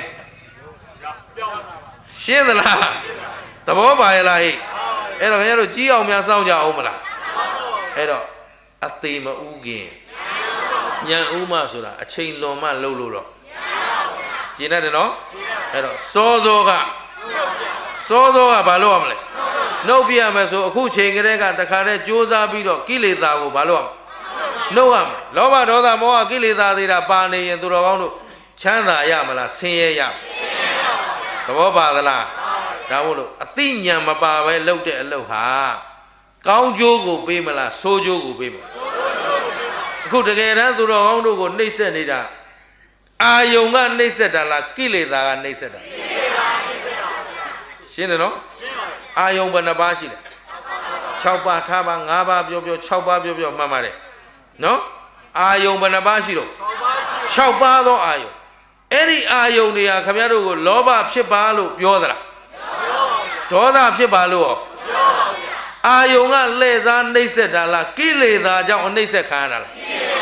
ရှင်းသလားသဘောပါရဲ့လားဟဲ့အဲ့တော့ခင်ဗျားတို့ကြီးအောင်များစောင့်ကြအောင်မလားအဲ့တော့အသေးမဥခင်ညံဥမဆိုတာအချိန်လွန်မှလှုပ်လို့တော့ကျင်တယ်နော်အဲ့တော့စောစောကဘာလို့ရမလဲနှုတ်ပြရမယ်ဆိုအခုချိန်ကလေးကတခါတည်းကြိုးစားပြီးတော့ကိလေသာကိုဘာလို့ရမလဲနှုတ်ရမယ်လောဘဒေါသမောဟကိလေသာသေးတာပါနေရင်သူတော်ကောင်းတို့ချမ်းသာရမလားဆင်းရဲရသဘောပါသလားဒါမို့လို့အသိဉာဏ်မပါပဲလှုပ်တဲ့အလုပ်ဟာကောင်းကျိုးကိုပေးမလားဆိုးကျိုးကိုပေးမလားအခုတကယ်တမ်းသူတော်ကောင်းတို့ကိုနှိပ်စက်နေတာအာယုံကနှိပ်စက်တာလားကိလေသာကနှိပ်စက်တာရှင်းတယ်နော်အာယုံဘယ်နှပါးရှိလဲ6ပါးထားပါ5ပါးပြော6ပါးပြောမှတ်ပါတယ်နော်အာယုံဘယ်နှပါးရှိတော့6ပါးသောအာယုံအဲ့ဒီအာယုံတွေကခင်ဗျားတို့ကိုလောဘဖြစ်ပါလို့ပြောသလားဒေါသဖြစ်ပါလို့ရောအာယုံကလဲ့စားနှိမ့်ဆက်တာလားကိလေသာကြောင့်နှိမ့်ဆက်ခံရတာလား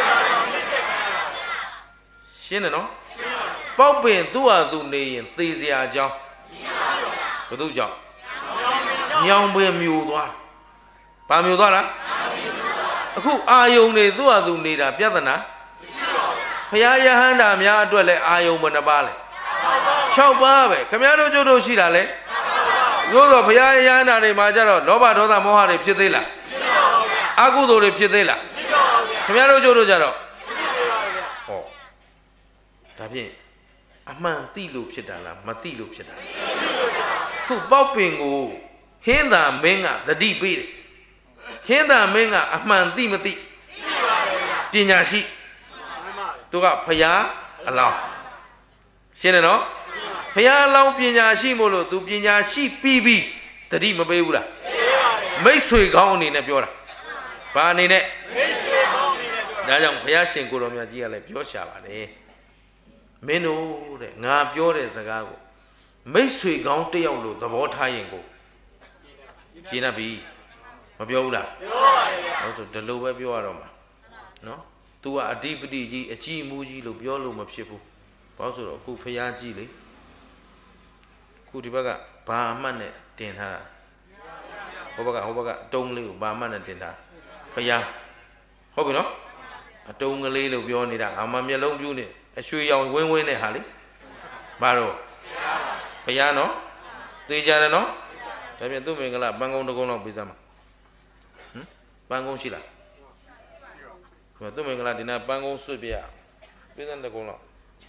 ရှင်းတယ်နော်ပေါက်ပင်သူ့ဟာသူနေရင်သေစရာအကြောင်းဘယ်သူကြောင့်ညောင်ပင်မြူသွားဘာမြူသွားလားအခုအာယုံတွေသူ့ဟာသူနေတာပြဿနာဘုရားယဟန္တာများအတွက်လည်းအာယုံဘယ်နှပါလဲ6ပါးပဲခမည်းတော်ကျုပ်တို့ရှိတာလေသို့သောဘုရားယဟန္တာတွေမှာကြတော့လောဘဒေါသမောဟတွေဖြစ်သေးလားအကုသိုလ်တွေဖြစ်သေးလားခမည်းတော်ကျုပ်တို့ကြတော့ဟောဒါဖြင့်အမှန်သိလို့ဖြစ်တာလားမသိလို့ဖြစ်တာလားခုပေါက်ပင်ကိုဟင်းသာမင်းကသတိပေးတယ်ဟင်းသာမင်းကအမှန်သိမသိပညာရှိသူကဖရာအလောင်းရှင်းတယ်နော်ဖရာအလောင်းပညာရှိမို့လို့သူပညာရှိပြီးသတိမပေးဘူးလားမိတ်ဆွေကောင်းအနေနဲ့ပြောတာဘာအနေနဲ့မိတ်ဆွေကောင်းအနေနဲ့ပြောတာဒါကြောင့်ဘုရားရှင်ကိုတော်မြတ်ကြီးကလည်းပြောရှာပါတယ်မင်းတို့တဲ့ငါပြောတဲ့စကားကိုမိတ်ဆွေကောင်းတယောက်လို့သဘောထားရင်ကိုရှင်းပြီမပြောဘူးလားပြောပါတယ်ဗျာဟုတ်ဆိုဒီလိုပဲပြောရတော့မှာနော် तू ကအဓိပတိကြီးအကြီးမူကြီးလို့ပြောလို့မဖြစ်ဘူးဘာလို့ဆိုတော့အခုဖျားကြီးလေခုဒီဘက်ကဘာအမှတ်နဲ့တင်ထားတာဟိုဘက်ကတုံးလေးကိုဘာအမှတ်နဲ့တင်ထားဖျားဟုတ်ပြီနော်အတုံးကလေးလို့ပြောနေတာအမှမျက်လုံးပြူးနေအရွှေရောင်ဝင်းဝင်းနဲ့ဟာလေဘာတော့ဖျားနော်သိကြတယ်နော်ဒါပြန်သူ့မင်္ဂလာပန်းကုန်းတစ်ကုန်းလောက်ပေးစမ်းပါပန်းကုန်းရှိလားသူ့မင်္ဂလာဒီနာပန်းကုန်းဆွတ်ပြပေးစမ်းတစ်ကုန်းလောက်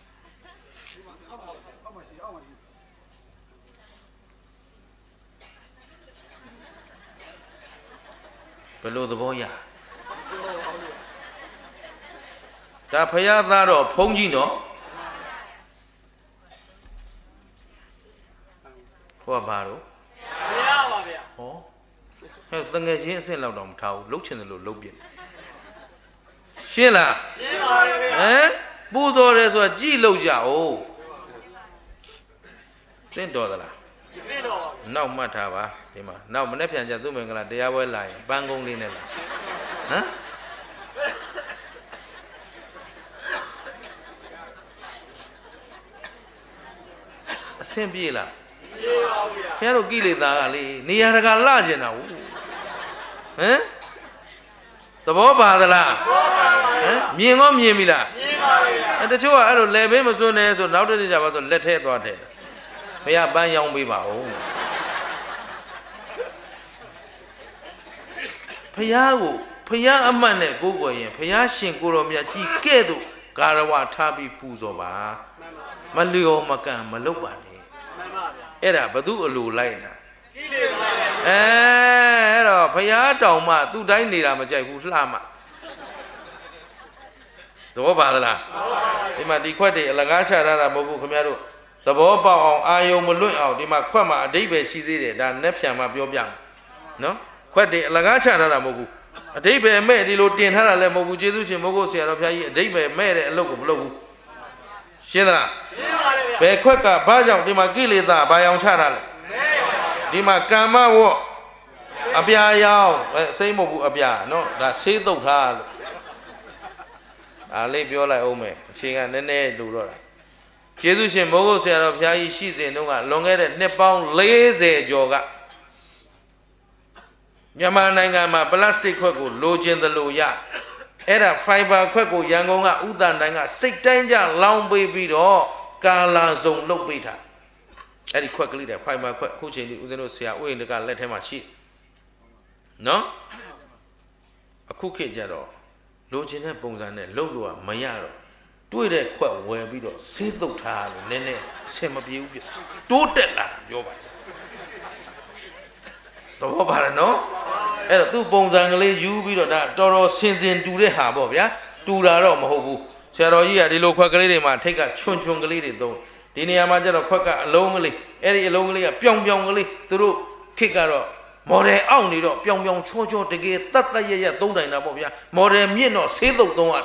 ဘယ်လိုသဘောရဒါဖယားသားတော့ဖုံးကြီးနော်ဟောပါတော့ဖယားပါဗျာဟောအဲတငယ်ချင်းအဆင့်လောက်တော့မထားဘူးလှုပ်ချင်တယ်လို့လှုပ်ပြရှင်းလားရှင်းပါတယ်ဗျာဟမ်ပူဇော်တယ်ဆိုတာကြည်လှုပ်ကြအောင်သင့်တော်သလားသင့်တော်ပါနောက်မှတ်ထားပါဒီမှာနောက်မနေ့ပြန်ကြသူ့မင်္ဂလာတရားပွဲလာရင်ပန်းကုန်းလေးနဲ့လာဟမ်အဆင်ပြေလားပြေပါဘူးဗျာခင်ဗျားတို့ကိလေသာကလေနေရာတကာလှကျင်တာဟုတ်ဟမ်သဘောပါသလားသဘောပါပါဟမ်မြင်ရောမြင်ပြီလားမြင်ပါပြီဗျာတချို့ကအဲ့လိုလက်ဘေးမစွန်းနေဆိုနောက်တစ်နေ့ကျပါဆိုလက်ထဲသွားတယ်ဘုရားပန်းရောင်းပေးပါဦးဘုရားကိုဘုရားအမှတ်နဲ့ကိုးကွယ်ရင်ဘုရားရှင်ကိုတော်မြတ်ကြီးကဲ့သို့ကာရဝထားပြီးပူဇော်ပါမလျော်မကံမလုပ်ပါနဲ့အဲ့ဒါဘသူအလိုလိုက်တာကိလေသာအဲ့တော့ဘုရားတောင်မှသူ့တိုင်းနေတာမကြိုက်ဘူးလှမှသဘောပါသလားဒီမှာဒီခွက်တွေအလကားချထားတာမဟုတ်ဘူးခင်ဗျားတို့သဘောပေါက်အောင်အာယုံမလွတ်အောင်ဒီမှာခွက်မှာအဓိပ္ပာယ်ရှိသေးတယ်ဒါနဲ့ဖြံမှာပြောပြမယ်နော်ခွက်တွေအလကားချထားတာမဟုတ်ဘူးအဓိပ္ပာယ်မဲ့ဒီလိုတင်ထားတာလည်းမဟုတ်ဘူးကျေးဇူးရှင်မိုးကုတ်ဆရာတော်ဘုရားကြီးအဓိပ္ပာယ်မဲ့တဲ့အလုပ်ကိုမလုပ်ဘူးရှင်းသလားရှင်းပါလေဗျာဘယ်ခွက်ကဘာကြောင့်ဒီမှာကိလေသာဘာအောင်ချထားလဲဒီမှာကမ္မဝတ်အပြာရောင်စိမ့်မဟုတ်ဘူးအပြာနော်ဒါဆေးတုတ်ထားလို့ဒါလေးပြောလိုက်အောင်မယ်အခြေခံနည်းနည်းလူတော့တာကျေးဇူးရှင်မိုးကုတ်ဆရာတော်ဘုရားကြီးရှိစဉ်တုန်းကလွန်ခဲ့တဲ့နှစ်ပေါင်း40ကျော်ကမြန်မာနိုင်ငံမှာပလတ်စတစ်ခွက်ကိုလိုချင်သလိုရအဲ့ဒါဖိုင်ဘာခွက်ကိုရန်ကုန်ကဥဒ္ဒန်တိုင်းကစိတ်တိုင်းကြလောင်းပေးပြီးတော့ကာလာစုံလုပ်ပေးထားအဲ့ဒီခွက်ကလေးတဲ့ဖိုင်ဘာခွက်ခုချိန်လေးဦးဇင်းတို့ဆရာဥယျာဉ်ကလက်ထဲမှာရှိနော်အခုခေတ်ကျတော့လိုချင်တဲ့ပုံစံနဲ့လုပ်လို့မရတော့တွေ့တဲ့ခွက်ဝယ်ပြီးတော့ဆေးသုတ်ထားလို့နည်းနည်းအဆင်မပြေဘူးပြတိုးတက်လာပြောပါတော့ပါတယ်နော်အဲ့တော့သူ့ပုံစံကလေးယူပြီးတော့ဒါတော်တော်စင်စင်တူတဲ့ဟာပေါ့ဗျာတူတာတော့မဟုတ်ဘူးဆရာတော်ကြီးကဒီလိုခွက်ကလေးတွေမှာထိတ်ကချွန်ကလေးတွေသုံးဒီနေရာမှာကျတော့ခွက်ကအလုံးကလေးအဲ့ဒီအလုံးကလေးကပြောင်ကလေးသူတို့ခေတ်ကတော့မော်ဒယ်အောက်နေတော့ပြောင်ချောတကယ်တတ်ရသုံးတိုင်တာပေါ့ဗျာမော်ဒယ်မြင့်တော့ဆေးသုတ်သုံးရ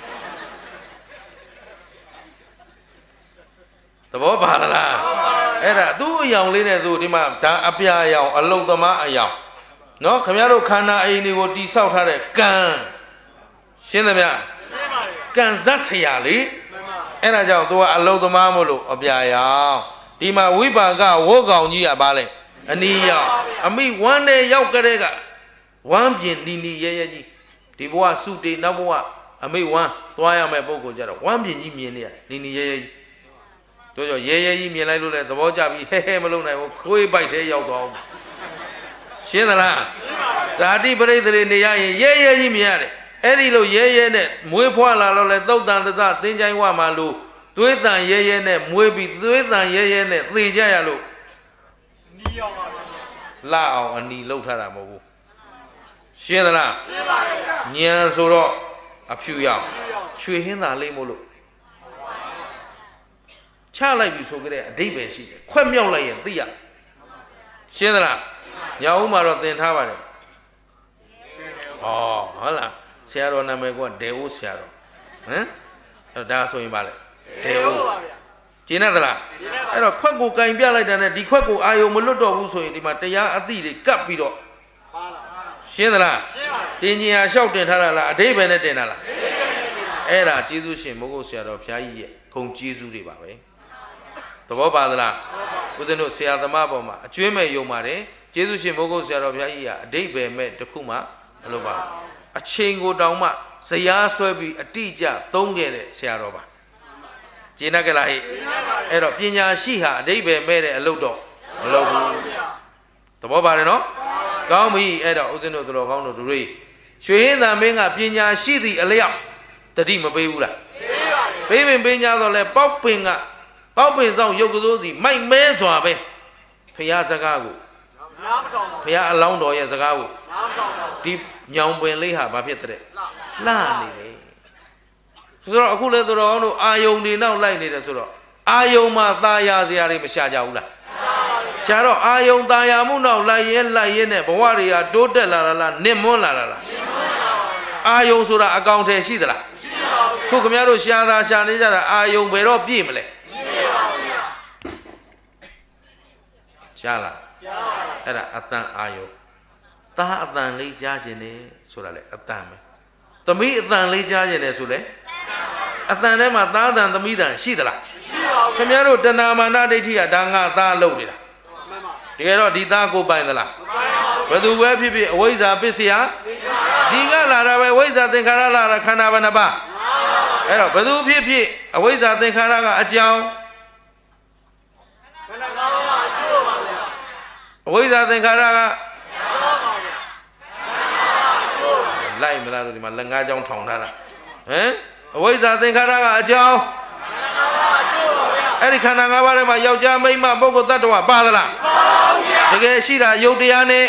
သဘောပါလားအဲ့ဒါသူ့အယောင်လေးနဲ့သူဒီမှာဒါအပြာရောင်အလုံသမားအယောင်နော်ခင်ဗျားတို့ခန္ဓာအိမ်တွေကိုတိဆောက်ထားတဲ့ကံရှင်းသမျှကံဇတ်ဆရာလေအဲ့ဒါကြောင့်သူကအလုံးသမားမို့လို့အပြာရောင်ဒီမှာဝိပါကဝေါကောင်ကြီးကပါလဲအနီးရောက်အမိဝမ်းနဲ့ရောက်ကြတဲ့ကဝမ်းပြင်နီရဲရဲကြီးဒီဘဝစုတေနောက်ဘဝအမိဝမ်းသွားရမယ့်ပုံကိုကြတော့ဝမ်းပြင်ကြီးမြင်နေရနီရဲရဲကြီးတို့ကြောင့်ရဲရဲကြီးမြင်လိုက်လို့လည်းသဘောကျပြီးဟဲဟဲမလုံးနိုင်ဘူးခွေးပိုက်ထဲရောက်သွားအောင်ရှင်းသလားဇာတိပရိသေနေရရင်ရဲရဲကြီးမြင်ရတယ်အဲ့ဒီလိုရဲရဲနဲ့မွေးဖွားလာတော့လဲသုတ်တန်သစသင်္ချိုင်းဝမှာလို့သွေးတန်ရဲရဲနဲ့မွေးပြီးသွေးတန်ရဲရဲနဲ့သေကြရလို့နီးအောင်ပါလာအောင်အနီလှုပ်ထားတာမဟုတ်ဘူးရှင်းသလားရှင်းပါပြီညံဆိုတော့အဖြူရောက်ရွှေဟင်းသာလေးမို့လို့ချလိုက်ပြီဆိုကြတဲ့အဓိပ္ပာယ်ရှိတယ်ခွက်မြောက်လိုက်ရင်သိရရှင်းသလားညောင်ဦးမှာတော့သင်ထားပါတယ်ဩဟုတ်လားဆရာတော်နာမည်ကဒေအိုးဆရာတော်ဟမ်အဲ့ဒါဆိုရင်ပါလေဒေအိုးပါဗျာကျင်းရသလားအဲ့တော့ခွက်ကိုကင်ပြလိုက်တာနဲ့ဒီခွက်ကိုအာယုံမလွတ်တော့ဘူးဆိုရင်ဒီမှာတရားအသိတွေကပ်ပြီးတော့ပါလာရှင်းသလားရှင်းပါတင်ကြီးဟာလျှောက်တင်ထားတာလားအဓိပ္ပာယ်နဲ့တင်တာလားအဲ့ဒါကျေးဇူးရှင်မိုးကုတ်ဆရာတော်ဘုရားကြီးရဲ့ဂုဏ်ကျေးဇူးတွေပါပဲသဘောပါသလားဦးဇင်းတို့ဆရာသမားပေါ်မှာအကျွေးမဲ့ယုံပါတယ်ကျေးဇူးရှင်မိုးကုတ်ဆရာတော်ဘုရားကြီးကအဓိပ္ပာယ်မဲ့တစ်ခုမှမလုပ်ပါအချိန်ကိုတောင်မှဇရာဆွဲပြီးအတိအကျသုံးခဲ့တဲ့ဆရာတော်ပါကျင်းတတ်ကြလားဟဲ့အဲ့တော့ပညာရှိဟာအဓိပ္ပာယ်မဲ့တဲ့အလုပ်တော့မလုပ်ဘူးသဘောပါတယ်နော်ကောင်းပြီအဲ့တော့ဦးဇင်းတို့တော်ကောင်းတို့တို့ရွှေဟင်းသာမင်းကပညာရှိသည့်အလျောက်တတိမပေးဘူးလားပေးပါဘူးပေးညာတော့လဲပေါက်ပင်ဆောင်ရုပ်ကစိုးစီမိုက်မဲစွာပဲဖရာစကားကိုဖရာအလောင်းတော်ရဲ့စကားကိုဒီညောင်ပင်လေးဟာဘာဖြစ်တဲ့လှနေတယ်ဆိုတော့အခုလဲတော်ကောင်းတို့အာယုံတွေနောက်လိုက်နေတယ်ဆိုတော့အာယုံမှာตาရစရာတွေမရှာကြဘူးလားရှာတော့အာယုံตาရမှုနောက်လိုက်ရဲနဲ့ဘဝတွေကတိုးတက်လာလားနစ်မွန်းလာလားအာယုံဆိုတာအကောင်ထဲရှိသလားခုခင်ဗျားတို့ရှာနေကြတာအာယုံဘယ်တော့ပြည့်မလဲရှားလားအဲ့ဒါအတန်အာယုံသားအတန်လေးကြားခြင်းနဲ့ဆိုတာလေအတန်ပဲသမီးအတန်လေးကြားခြင်းနဲ့ဆိုလေအတန်ထဲမှာသားတန်သမီးတန်ရှိသလားရှိပါဘူးခင်ဗျားတို့တဏမာနဒိဋ္ဌိကဒါငါသားလုပ်နေတာတကယ်တော့ဒီသားကိုပိုင်သလားဘယ်သူပဲဖြစ်ဖြစ်အဝိဇ္ဇာပစ္စယဒီကလာတာပဲဝိဇ္ဇာသင်္ခါရလာတာခန္ဓာဘယ်နှပါးအဲ့တော့ဘယ်သူဖြစ်ဖြစ်အဝိဇ္ဇာသင်္ခါရကအကြောင်းအဝိဇ္ဇာသင်္ခါရကလိုက်မလားတို့ဒီမှာလက်ငါးချောင်းထောင်ထားတာဟမ်အဝိဇ္ဇာသင်္ခါရကအကြောင်းအဲ့ဒီခန္ဓာ၅ပါးထဲမှာယောက်ျားမိန်းမပုဂ္ဂိုလ်တ attva ပါသလားတကယ်ရှိတာယုတ်တရားနဲ့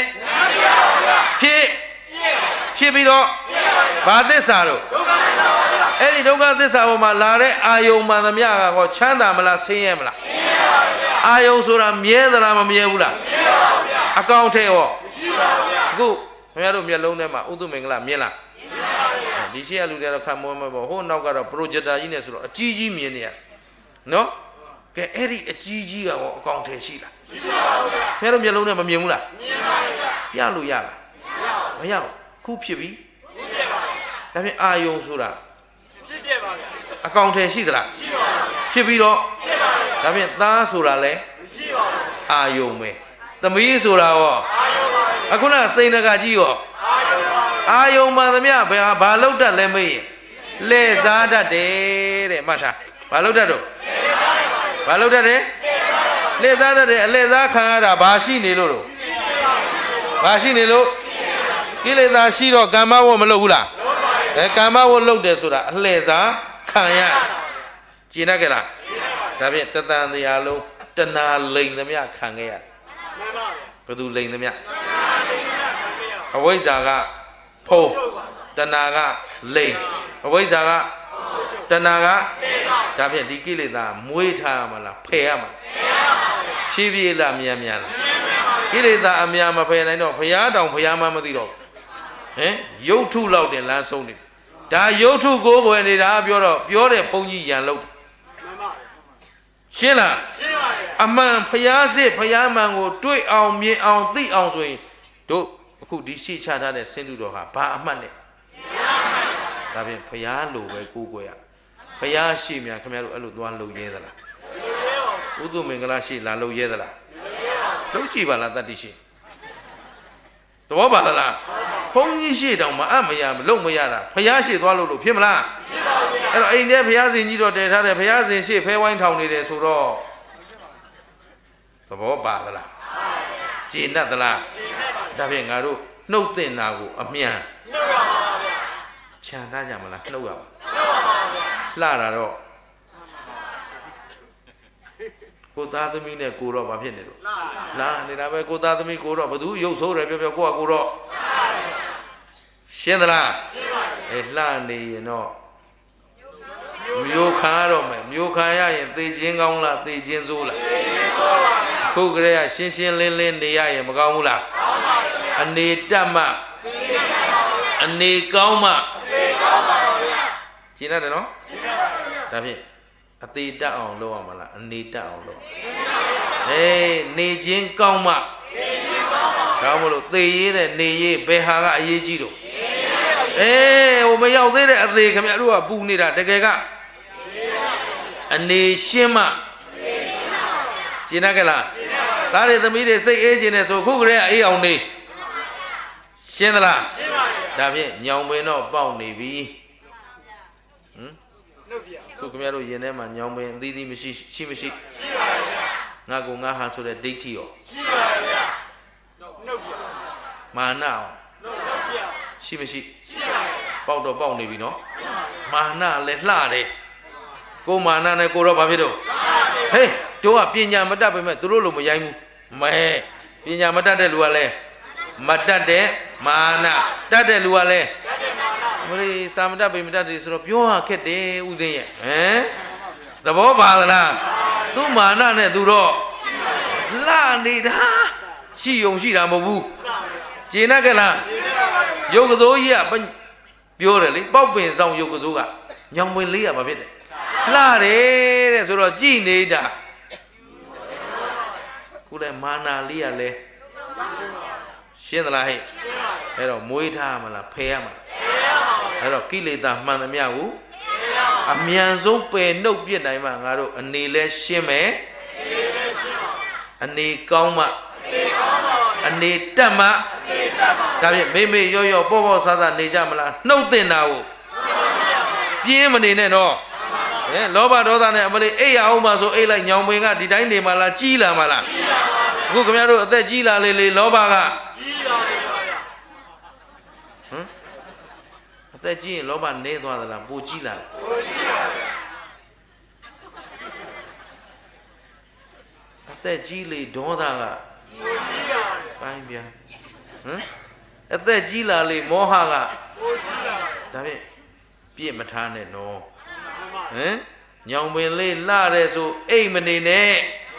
ဖြစ်ပြီးတော့ဘာသစ္စာတို့အဲ့ဒီဒုက္ခသစ္စာပေါ်မှာလာတဲ့အာယုံမှန်သမျှကဟောချမ်းသာမလားဆင်းရဲမလားအာယုံဆိုတာမြဲသလားမမြဲဘူးလားအကောင်ထဲဟောအခုခင်ဗျားတို့မျက်လုံးထဲမှာဥဒ္ဓမင်္ဂလာမြင်လားဒီရှိရလူတွေတော့ခံမောမပေါ့ဟိုနောက်ကတော့ projector ကြီးနဲ့ဆိုတော့အကြီးကြီးမြင်နေရနော်ကဲအဲ့ဒီအကြီးကြီးကဟောအကောင်ထဲရှိလားမရှိပါဘူးခင်ဗျားတို့မျက်လုံးထဲမမြင်ဘူးလားမြင်ပါဗျာပြလို့ရလားမရဘူးခုဖြစ်ပြီဒါဖြင့်အာယုံဆိုတာဖြစ်ပြပါဗျာအကောင်ထဲရှိသလားရှိပါဘူးဖြစ်ပြီးတော့ဖြစ်ပါဗျာဒါဖြင့်သားဆိုတာလည်းမရှိပါဘူးအာယုံပဲသမီးဆိုတာရောအာယုံပါအခုနစိန်တကကြီးရောအာယုံပါသမျှဘာလောက်တတ်လဲမေးရင်လဲစားတတ်တယ်တဲ့မှတ်ထားဘာလောက်တတ်တော့ဘာလောက်တတ်တယ်လဲစားတတ်တယ်အလဲစားခံရတာဘာရှိနေလို့တော့ဘာရှိနေလို့ကိလေသာရှိတော့ကမ္မဝတ်မလုပ်ဘူးလားကမ္မဝတ်လုပ်တယ်ဆိုတာအလဲစားခံရကျင်တတ်ကြလားဒါဖြင့်တသံတရားလုံးတဏှာလိန်သမျှခံခဲ့ရဘယ်သူလိန်သမျှအဝိဇ္ဇာကဖုံးတဏှာကလိန်အဝိဇ္ဇာကတဏှာကဒါဖြင့်ဒီကိလေသာမွေးထားရမလားဖယ်ရမလားဖြည်းဖြည်းလားမြန်လားကိလေသာအများမဖယ်နိုင်တော့ဘုရားတောင်ဘုရားမသိတော့ဟင်ရုပ်ထုလောက်တင်လမ်းဆုံးနေဒါရုပ်ထုကိုယ်ွယ်နေတာပြောတဲ့ဘုန်းကြီးရန်လို့ရှင်းလားရှင်းပါပြီအမှန်ဘုရားစစ်ဘုရားမှန်ကိုတွေ့အောင်မြင်အောင်သိအောင်ဆိုရင်တို့အအခုဒီရှိချထားတဲ့ဆင်းတုတော်ဟာဘာအမှတ်နဲ့ဒါဖြင့်ဘုရားလိုပဲကိုးကွယ်ရဘုရားရှိမြခင်ဗျားတို့အဲ့လိုသွားလှုပ်ရဲသလားဥဒုမင်္ဂလာရှိလာလှုပ်ရဲသလားလှုပ်ကြည့်ပါလားတတ္တိရှိသဘောပါလားဘုန်းကြီးရှိတောင်မအပ်မရမလုပ်မရတာဘုရားရှိသွားလို့ဖြစ်မလားဖြစ်ပါဘူးအဲ့တော့အိမ်ထဲဘုရားရှင်ကြီးတော်တည်ထားတယ်ဘုရားရှင်ရှိဖဲဝိုင်းထောင်နေတယ်ဆိုတော့သဘောပါသလားကျင့်တတ်သလားဒါဖြင့်ငါတို့နှုတ်တင်တာကိုအမြန်နှုတ်ရပါဗျာခြံသားကြမလားနှုတ်ရပါလှတာတော့ကိုသားသမီးနဲ့ကိုတော့ဘာဖြစ်နေလို့လာနေတာပဲကိုသားသမီးကိုတော့ဘသူရုပ်ဆိုးတယ်ပြောပြောကိုကကိုတော့ရှင်းသလားရှင်းပါပြီလှနေရင်တော့မျိုးခါတော့မယ်မျိုးခါရရင်သေခြင်းကောင်းလားသေခြင်းဆိုးလားသေခြင်းဆိုးပါဗျာခုကလေးကရှင်းရှင်းလင်းလင်းနေရရင်မကောင်းဘူးလားကောင်းပါဗျာအနေတက်မှအနေကောင်းမှအနေကောင်းပါဗျာရှင်းရတယ်နော်ရှင်းပါဗျာဒါဖြင့်အသေးတက်အောင်လုပ်ရမလားအနေတက်အောင်လုပ်နေခြင်းကောင်းမှနေခြင်းကောင်းပါဒါမှမလို့သေရေးတဲ့နေရေးဘယ်ဟာကအရေးကြီးတော့ဟိုမရောက်သေးတဲ့အသေးခင်ဗျားတို့ကပူနေတာတကယ်ကအနေရှင်းမှကျင်တတ်ကြလားသားတွေသမီးတွေစိတ်အေးခြင်းနဲ့ဆိုခုကလေးကအေးအောင်နေရှင်းသလားရှင်းပါပြီဒါဖြင့်ညောင်ပင်တော့ပေါက်နေပြီခုခင်ဗျားတို့ရင်ထဲမှာညောင်ပင်အသီးသီးမရှိရှိမရှိရှိပါဗျာငါကငါဟာဆိုတဲ့ဒိဋ္ဌိရောရှိပါဗျာနှုတ်ပြမာနအောင်နှုတ်ပြရှိမရှိရှိပါဗျာပေါက်တော့ပေါက်နေပြီနော်မာနလည်းလှတယ်ကိုမာနနဲ့ကိုတော့ဘာဖြစ်တော့ဟေးတို့ကပညာမတတ်ပေမဲ့သူတို့လိုမရိုင်းဘူးမဲပညာမတတ်တဲ့လူကလည်းမတတ်တဲ့မာနတတ်တဲ့လူကလည်းမလေးစာမတတ်ပေမတတ်တယ်ဆိုတော့ပြောရခက်တယ်ဦးစင်းရဲ့သဘောပါသလားသူမာနနဲ့သူတော့လှနေတာရှိုံရှိတာမဟုတ်ဘူးကျင်တတ်ကြလားရုပ်ကစိုးကြီးကပြောတယ်လေပေါက်ပင်ဆောင်ရုပ်ကစိုးကညောင်ပင်လေးကဘာဖြစ်တယ်လှတယ်တဲ့ဆိုတော့ကြည်နေတာခုလည်းမာနာလေးကလည်းရှင်းသလားဟဲ့အဲ့တော့မွေးထားမလားဖယ်ရမလားအဲ့တော့ကိလေသာမှန်သမျှကိုအမြန်ဆုံးပယ်နှုတ်ပြစ်နိုင်မှငါတို့အနေလဲရှင်းမယ်အနေကောင်းမှအနေတက်မှဒါဖြင့်မေမေရောရောပေါ့ပေါ့ဆားဆားနေကြမလားနှုတ်တင်တာကိုပြင်းမနေနဲ့တော့လောဘဒေါသနဲ့အမလေးအိပ်ရအောင်ပါဆိုအိပ်လိုက်ညောင်ပင်ကဒီတိုင်းနေမှလားကြီးလာမှလားအခုခင်ဗျားတို့အသက်ကြီးလာလေလောဘကကြီးလာတယ်ပါဗျာအသက်ကြီးရင်လောဘနည်းသွားသလားပိုကြီးလာပိုကြီးပါဗျာအသက်ကြီးလေဒေါသကပိုကြီးပါဗျာပိုင်းဗျာအသက်ကြီးလာလေမောဟကပိုကြီးပါဒါဖြင့်ပြည့်မထားနဲ့နော်ညောင်ပင်လေးလှတဲ့ဆိုအိမ်မနေနဲ့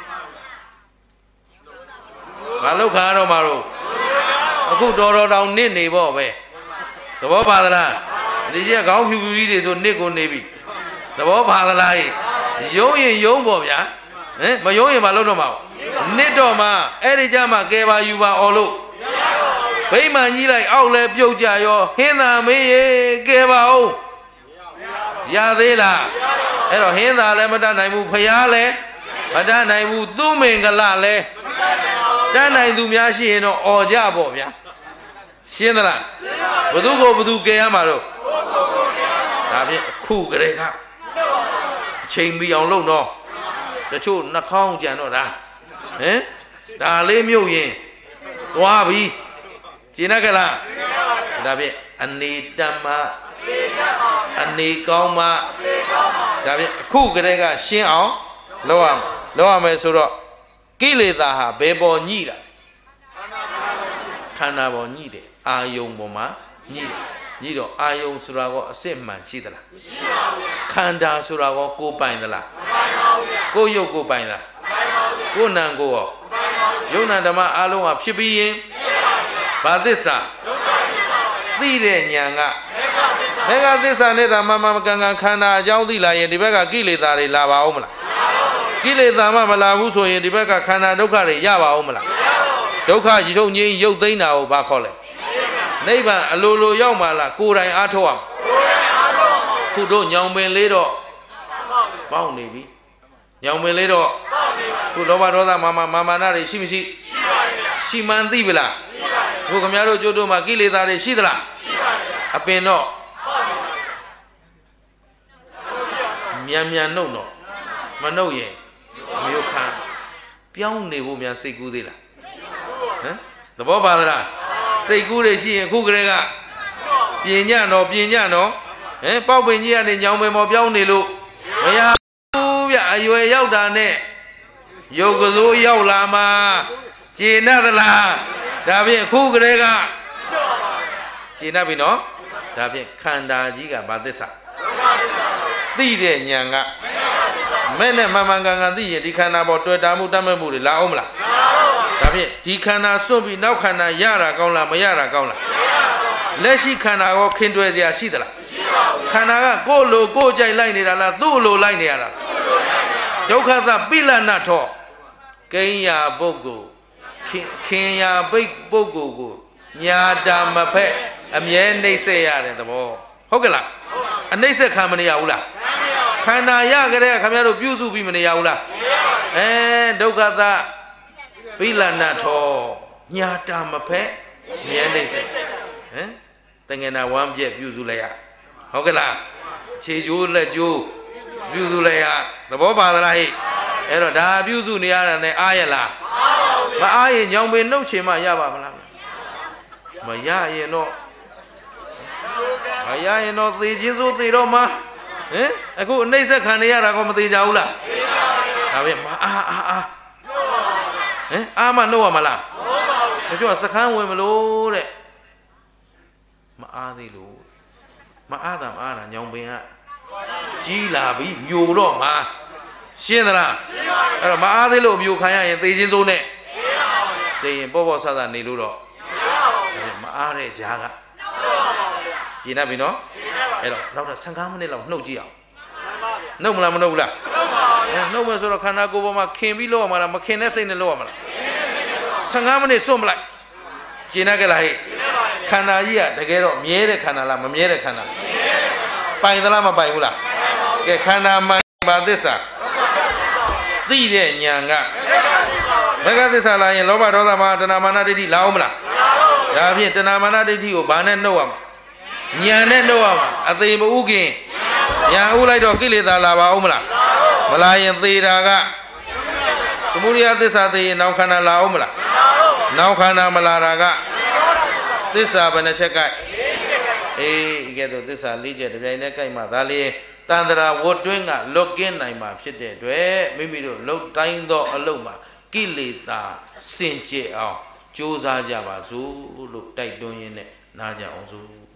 ဘာလောက်ခါတော့မှာတော့အခုတော်တောင်နစ်နေပေါ့ပဲသဘောပါသလားဒီကြီးကခေါင်းဖြူဖြူကြီးတွေဆိုနစ်ကိုနေပြီသဘောပါသလားရုံးရင်ရုံးပေါ့ဗျာမရုံးရင်မလုပ်တော့မှာနစ်တော့မှအဲ့ဒီကြမှာကဲပါယူပါအော်လို့ဗိမာန်ကြီးလိုက်အောက်လဲပြုတ်ကြရောဟင်းသာမေးရေကဲပါဦးရသေးလားအဲ့တော့ဟင်းသာလည်းမတတ်နိုင်ဘူးဖျားလည်းမတတ်နိုင်ဘူးသူ့မင်္ဂလလည်းတတ်နိုင်သူများရှိရင်တော့អော်ကြပေါ့ဗျာရှင်းသလားဘသူကိုဘသူကဲရမှာတော့ဒါဖြင့်အခုကလေးကအချိန်မီအောင်လုပ်တော့တချို့နှာခေါင်းကြံတော့ဒါဒါလေးမြုပ်ရင်သွားပြီကျင်တတ်ကြလားဒါဖြင့်အနေတမ္မအနေကောင်းမှဒါဖြင့်အခုကလေးကရှင်းအောင်လုပ်ရမယ်ဆိုတော့ကိလေသာဟာဘယ်ပေါ်ညှိတာခန္ဓာပေါ်ညှိတယ်အာယုံပေါ်မှာညှိတယ်ညှိတော့အာယုံဆိုတာကအစစ်မှန်ရှိသလားမရှိပါဘူးခန္ဓာဆိုတာကကိုယ်ပိုင်သလားမပိုင်ပါဘူးကိုယ်ရုပ်ကိုယ်ပိုင်လားမပိုင်ပါဘူးကိုယ်နာကိုယ်ရောမပိုင်ပါဘူးယုံနာဓမ္မအလုံးဟာဖြစ်ပြီးရင်ဘာသစ္စာသိတဲ့ဉာဏ်ကမေဃသစ္စာနဲ့ဓမ္မမကံကံခန္ဓာအကြောင်းသိလာရင်ဒီဘက်ကကိလေသာတွေလာပါဦးမလားကိလေသာမှမလာဘူးဆိုရင်ဒီဘက်ကခန္ဓာဒုက္ခတွေရပါဦးမလားဒုက္ခရုပ်ငြိမ်းရုပ်သိမ်းတာကိုဘာခေါ်လဲနိဗ္ဗာန်အလိုလိုရောက်မှာလားကိုယ်တိုင်အားထုတ်ရမှာခုတို့ညောင်ပင်လေးတော့ပေါက်နေပြီညောင်ပင်လေးတော့ခုလောဘဒေါသမာနတွေရှိမရှိရှိမှန်သိပြီလားခုခမရတို့ကျိုးတို့မှာကိလေသာတွေရှိသလားအပင်တော့မြန်နှုတ်တော့မနှုတ်ရင်မြို့ခံပြောင်းနေဖို့များစိတ်ကူးသေးလားဟမ်သဘောပါသလားစိတ်ကူးတွေရှိရင်ခုကလေးကပြင်ညနော်ဟမ်ပေါက်ပင်ကြီးကနေညောင်ပင်ပေါ်ပြောင်းနေလို့မရဘူးဗျအရွယ်ရောက်တာနဲ့ရုပ်ကစိုးရောက်လာမှာကျေနပ်သလားဒါဖြင့်ခုကလေးကကျေနပ်ပြီနော်ဒါဖြင့်ခန္ဓာကြီးကဘာသစ္စာသိတဲ့ဉာဏ်ကမဲ့နဲ့မှန်ကန်သိရင်ဒီခန္ဓာပေါ်တွေ့တာမှုတတ်မဲ့မှုတွေလာအောင်မလားဒါဖြင့်ဒီခန္ဓာစွန့်ပြီးနောက်ခန္ဓာရတာကောင်းလားမရတာကောင်းလားလက်ရှိခန္ဓာကိုခင်တွယ်စရာရှိသလားခန္ဓာကကိုယ်လိုကိုယ်ကြိုက်လိုက်နေတာလားသူ့လိုလိုက်နေရတာဒုက္ခသပိလနာထောကိဉ္ယာပုဂ္ဂိုလ်ခင်ယာပိတ်ပုဂ္ဂိုလ်ကိုညာတာမဖက်အမြဲနှိမ့်ဆက်ရတဲ့သဘောဟုတ်ကဲ့လားအနှိမ့်ဆက်ခံမနေရဘူးလားခန္ဓာရကြတဲ့ခင်ဗျားတို့ပြုစုပြီးမနေရဘူးလားဒုက္ခသပိလနာထောညာတာမဖက်မြဲနှိမ့်ဆက်တငယ်နာဝမ်းပြက်ပြုစုလိုက်ရဟုတ်ကဲ့လားခြေကျိုးလက်ကျိုးပြုစုလိုက်ရသဘောပါသလားဟိအဲ့တော့ဒါပြုစုနေရတာနဲ့အားရလားမအားရင်ညောင်ပင်နှုတ်ချင်မှရပါမလားမရရင်တော့သေခြင်းစိုးသေတော့မှအခုအနှိမ့်ဆက်ခံနေရတာကောမသေကြဘူးလားဒါပဲမအားမနှုတ်ရမလားတချို့ကစခန်းဝင်မလို့တဲ့မအားသေးလို့မအားတာညောင်ပင်ကကြီးလာပြီမျိုးတော့မှရှင်းသလားအဲ့တော့မအားသေးလို့မျိုးခံရရင်သေခြင်းစိုးနဲ့သေရင်ပေါ့ဆဆနေလို့တော့မအားတဲ့ကြားကကျင်းနေပြီနော်အဲ့တော့နောက်တော့15မိနစ်လောက်နှုတ်ကြည့်အောင်နှုတ်မလားမနှုတ်ဘူးလားနှုတ်မယ်ဆိုတော့ခန္ဓာကိုယ်ပေါ်မှာခင်ပြီးလောက်ရမှာလားမခင်တဲ့စိတ်နဲ့လောက်ရမှာလား15မိနစ်စွန့်မလိုက်ကျင်းနေကြလားဟဲ့ခန္ဓာကြီးကတကယ်တော့မြဲတဲ့ခန္ဓာလားမမြဲတဲ့ခန္ဓာပိုင်သလားမပိုင်ဘူးလားကဲခန္ဓာမှန်ပါသစ္စာသိတဲ့ဉာဏ်ကမဂ္ဂသစ္စာလာရင်လောဘဒေါသမာတဏမာနဒိဋ္ဌိလာအောင်မလားဒါဖြင့်တဏမာနဒိဋ္ဌိကိုဘာနဲ့နှုတ်ရမှာဉာဏ်နဲ့နှုတ်ရမှာအသေးမဥခင်ဉာဏ်ဥလိုက်တော့ကိလေသာလာပါအောင်မလားမလာရင်သေတာကသမုဒယသစ္စာသိရင်နောက်ခန္ဓာလာအောင်မလားနောက်ခန္ဓာမလာတာကသစ္စာဘယ်နှချက်ကဲ့ကဲတော့သစ္စာ၄ချက်တပြိုင်တည်းကိုက်မှဒါလေးတန္တရာဝတ်တွင်းကလွတ်ကင်းနိုင်မှာဖြစ်တဲ့အတွက်မိမိတို့လှုပ်တိုင်းသောအလုပ်မှာကိလေသာစင်ကြယ်အောင်ကြိုးစားကြပါစို့လို့တိုက်တွန်းရင်းနဲ့နားကြအောင်စို့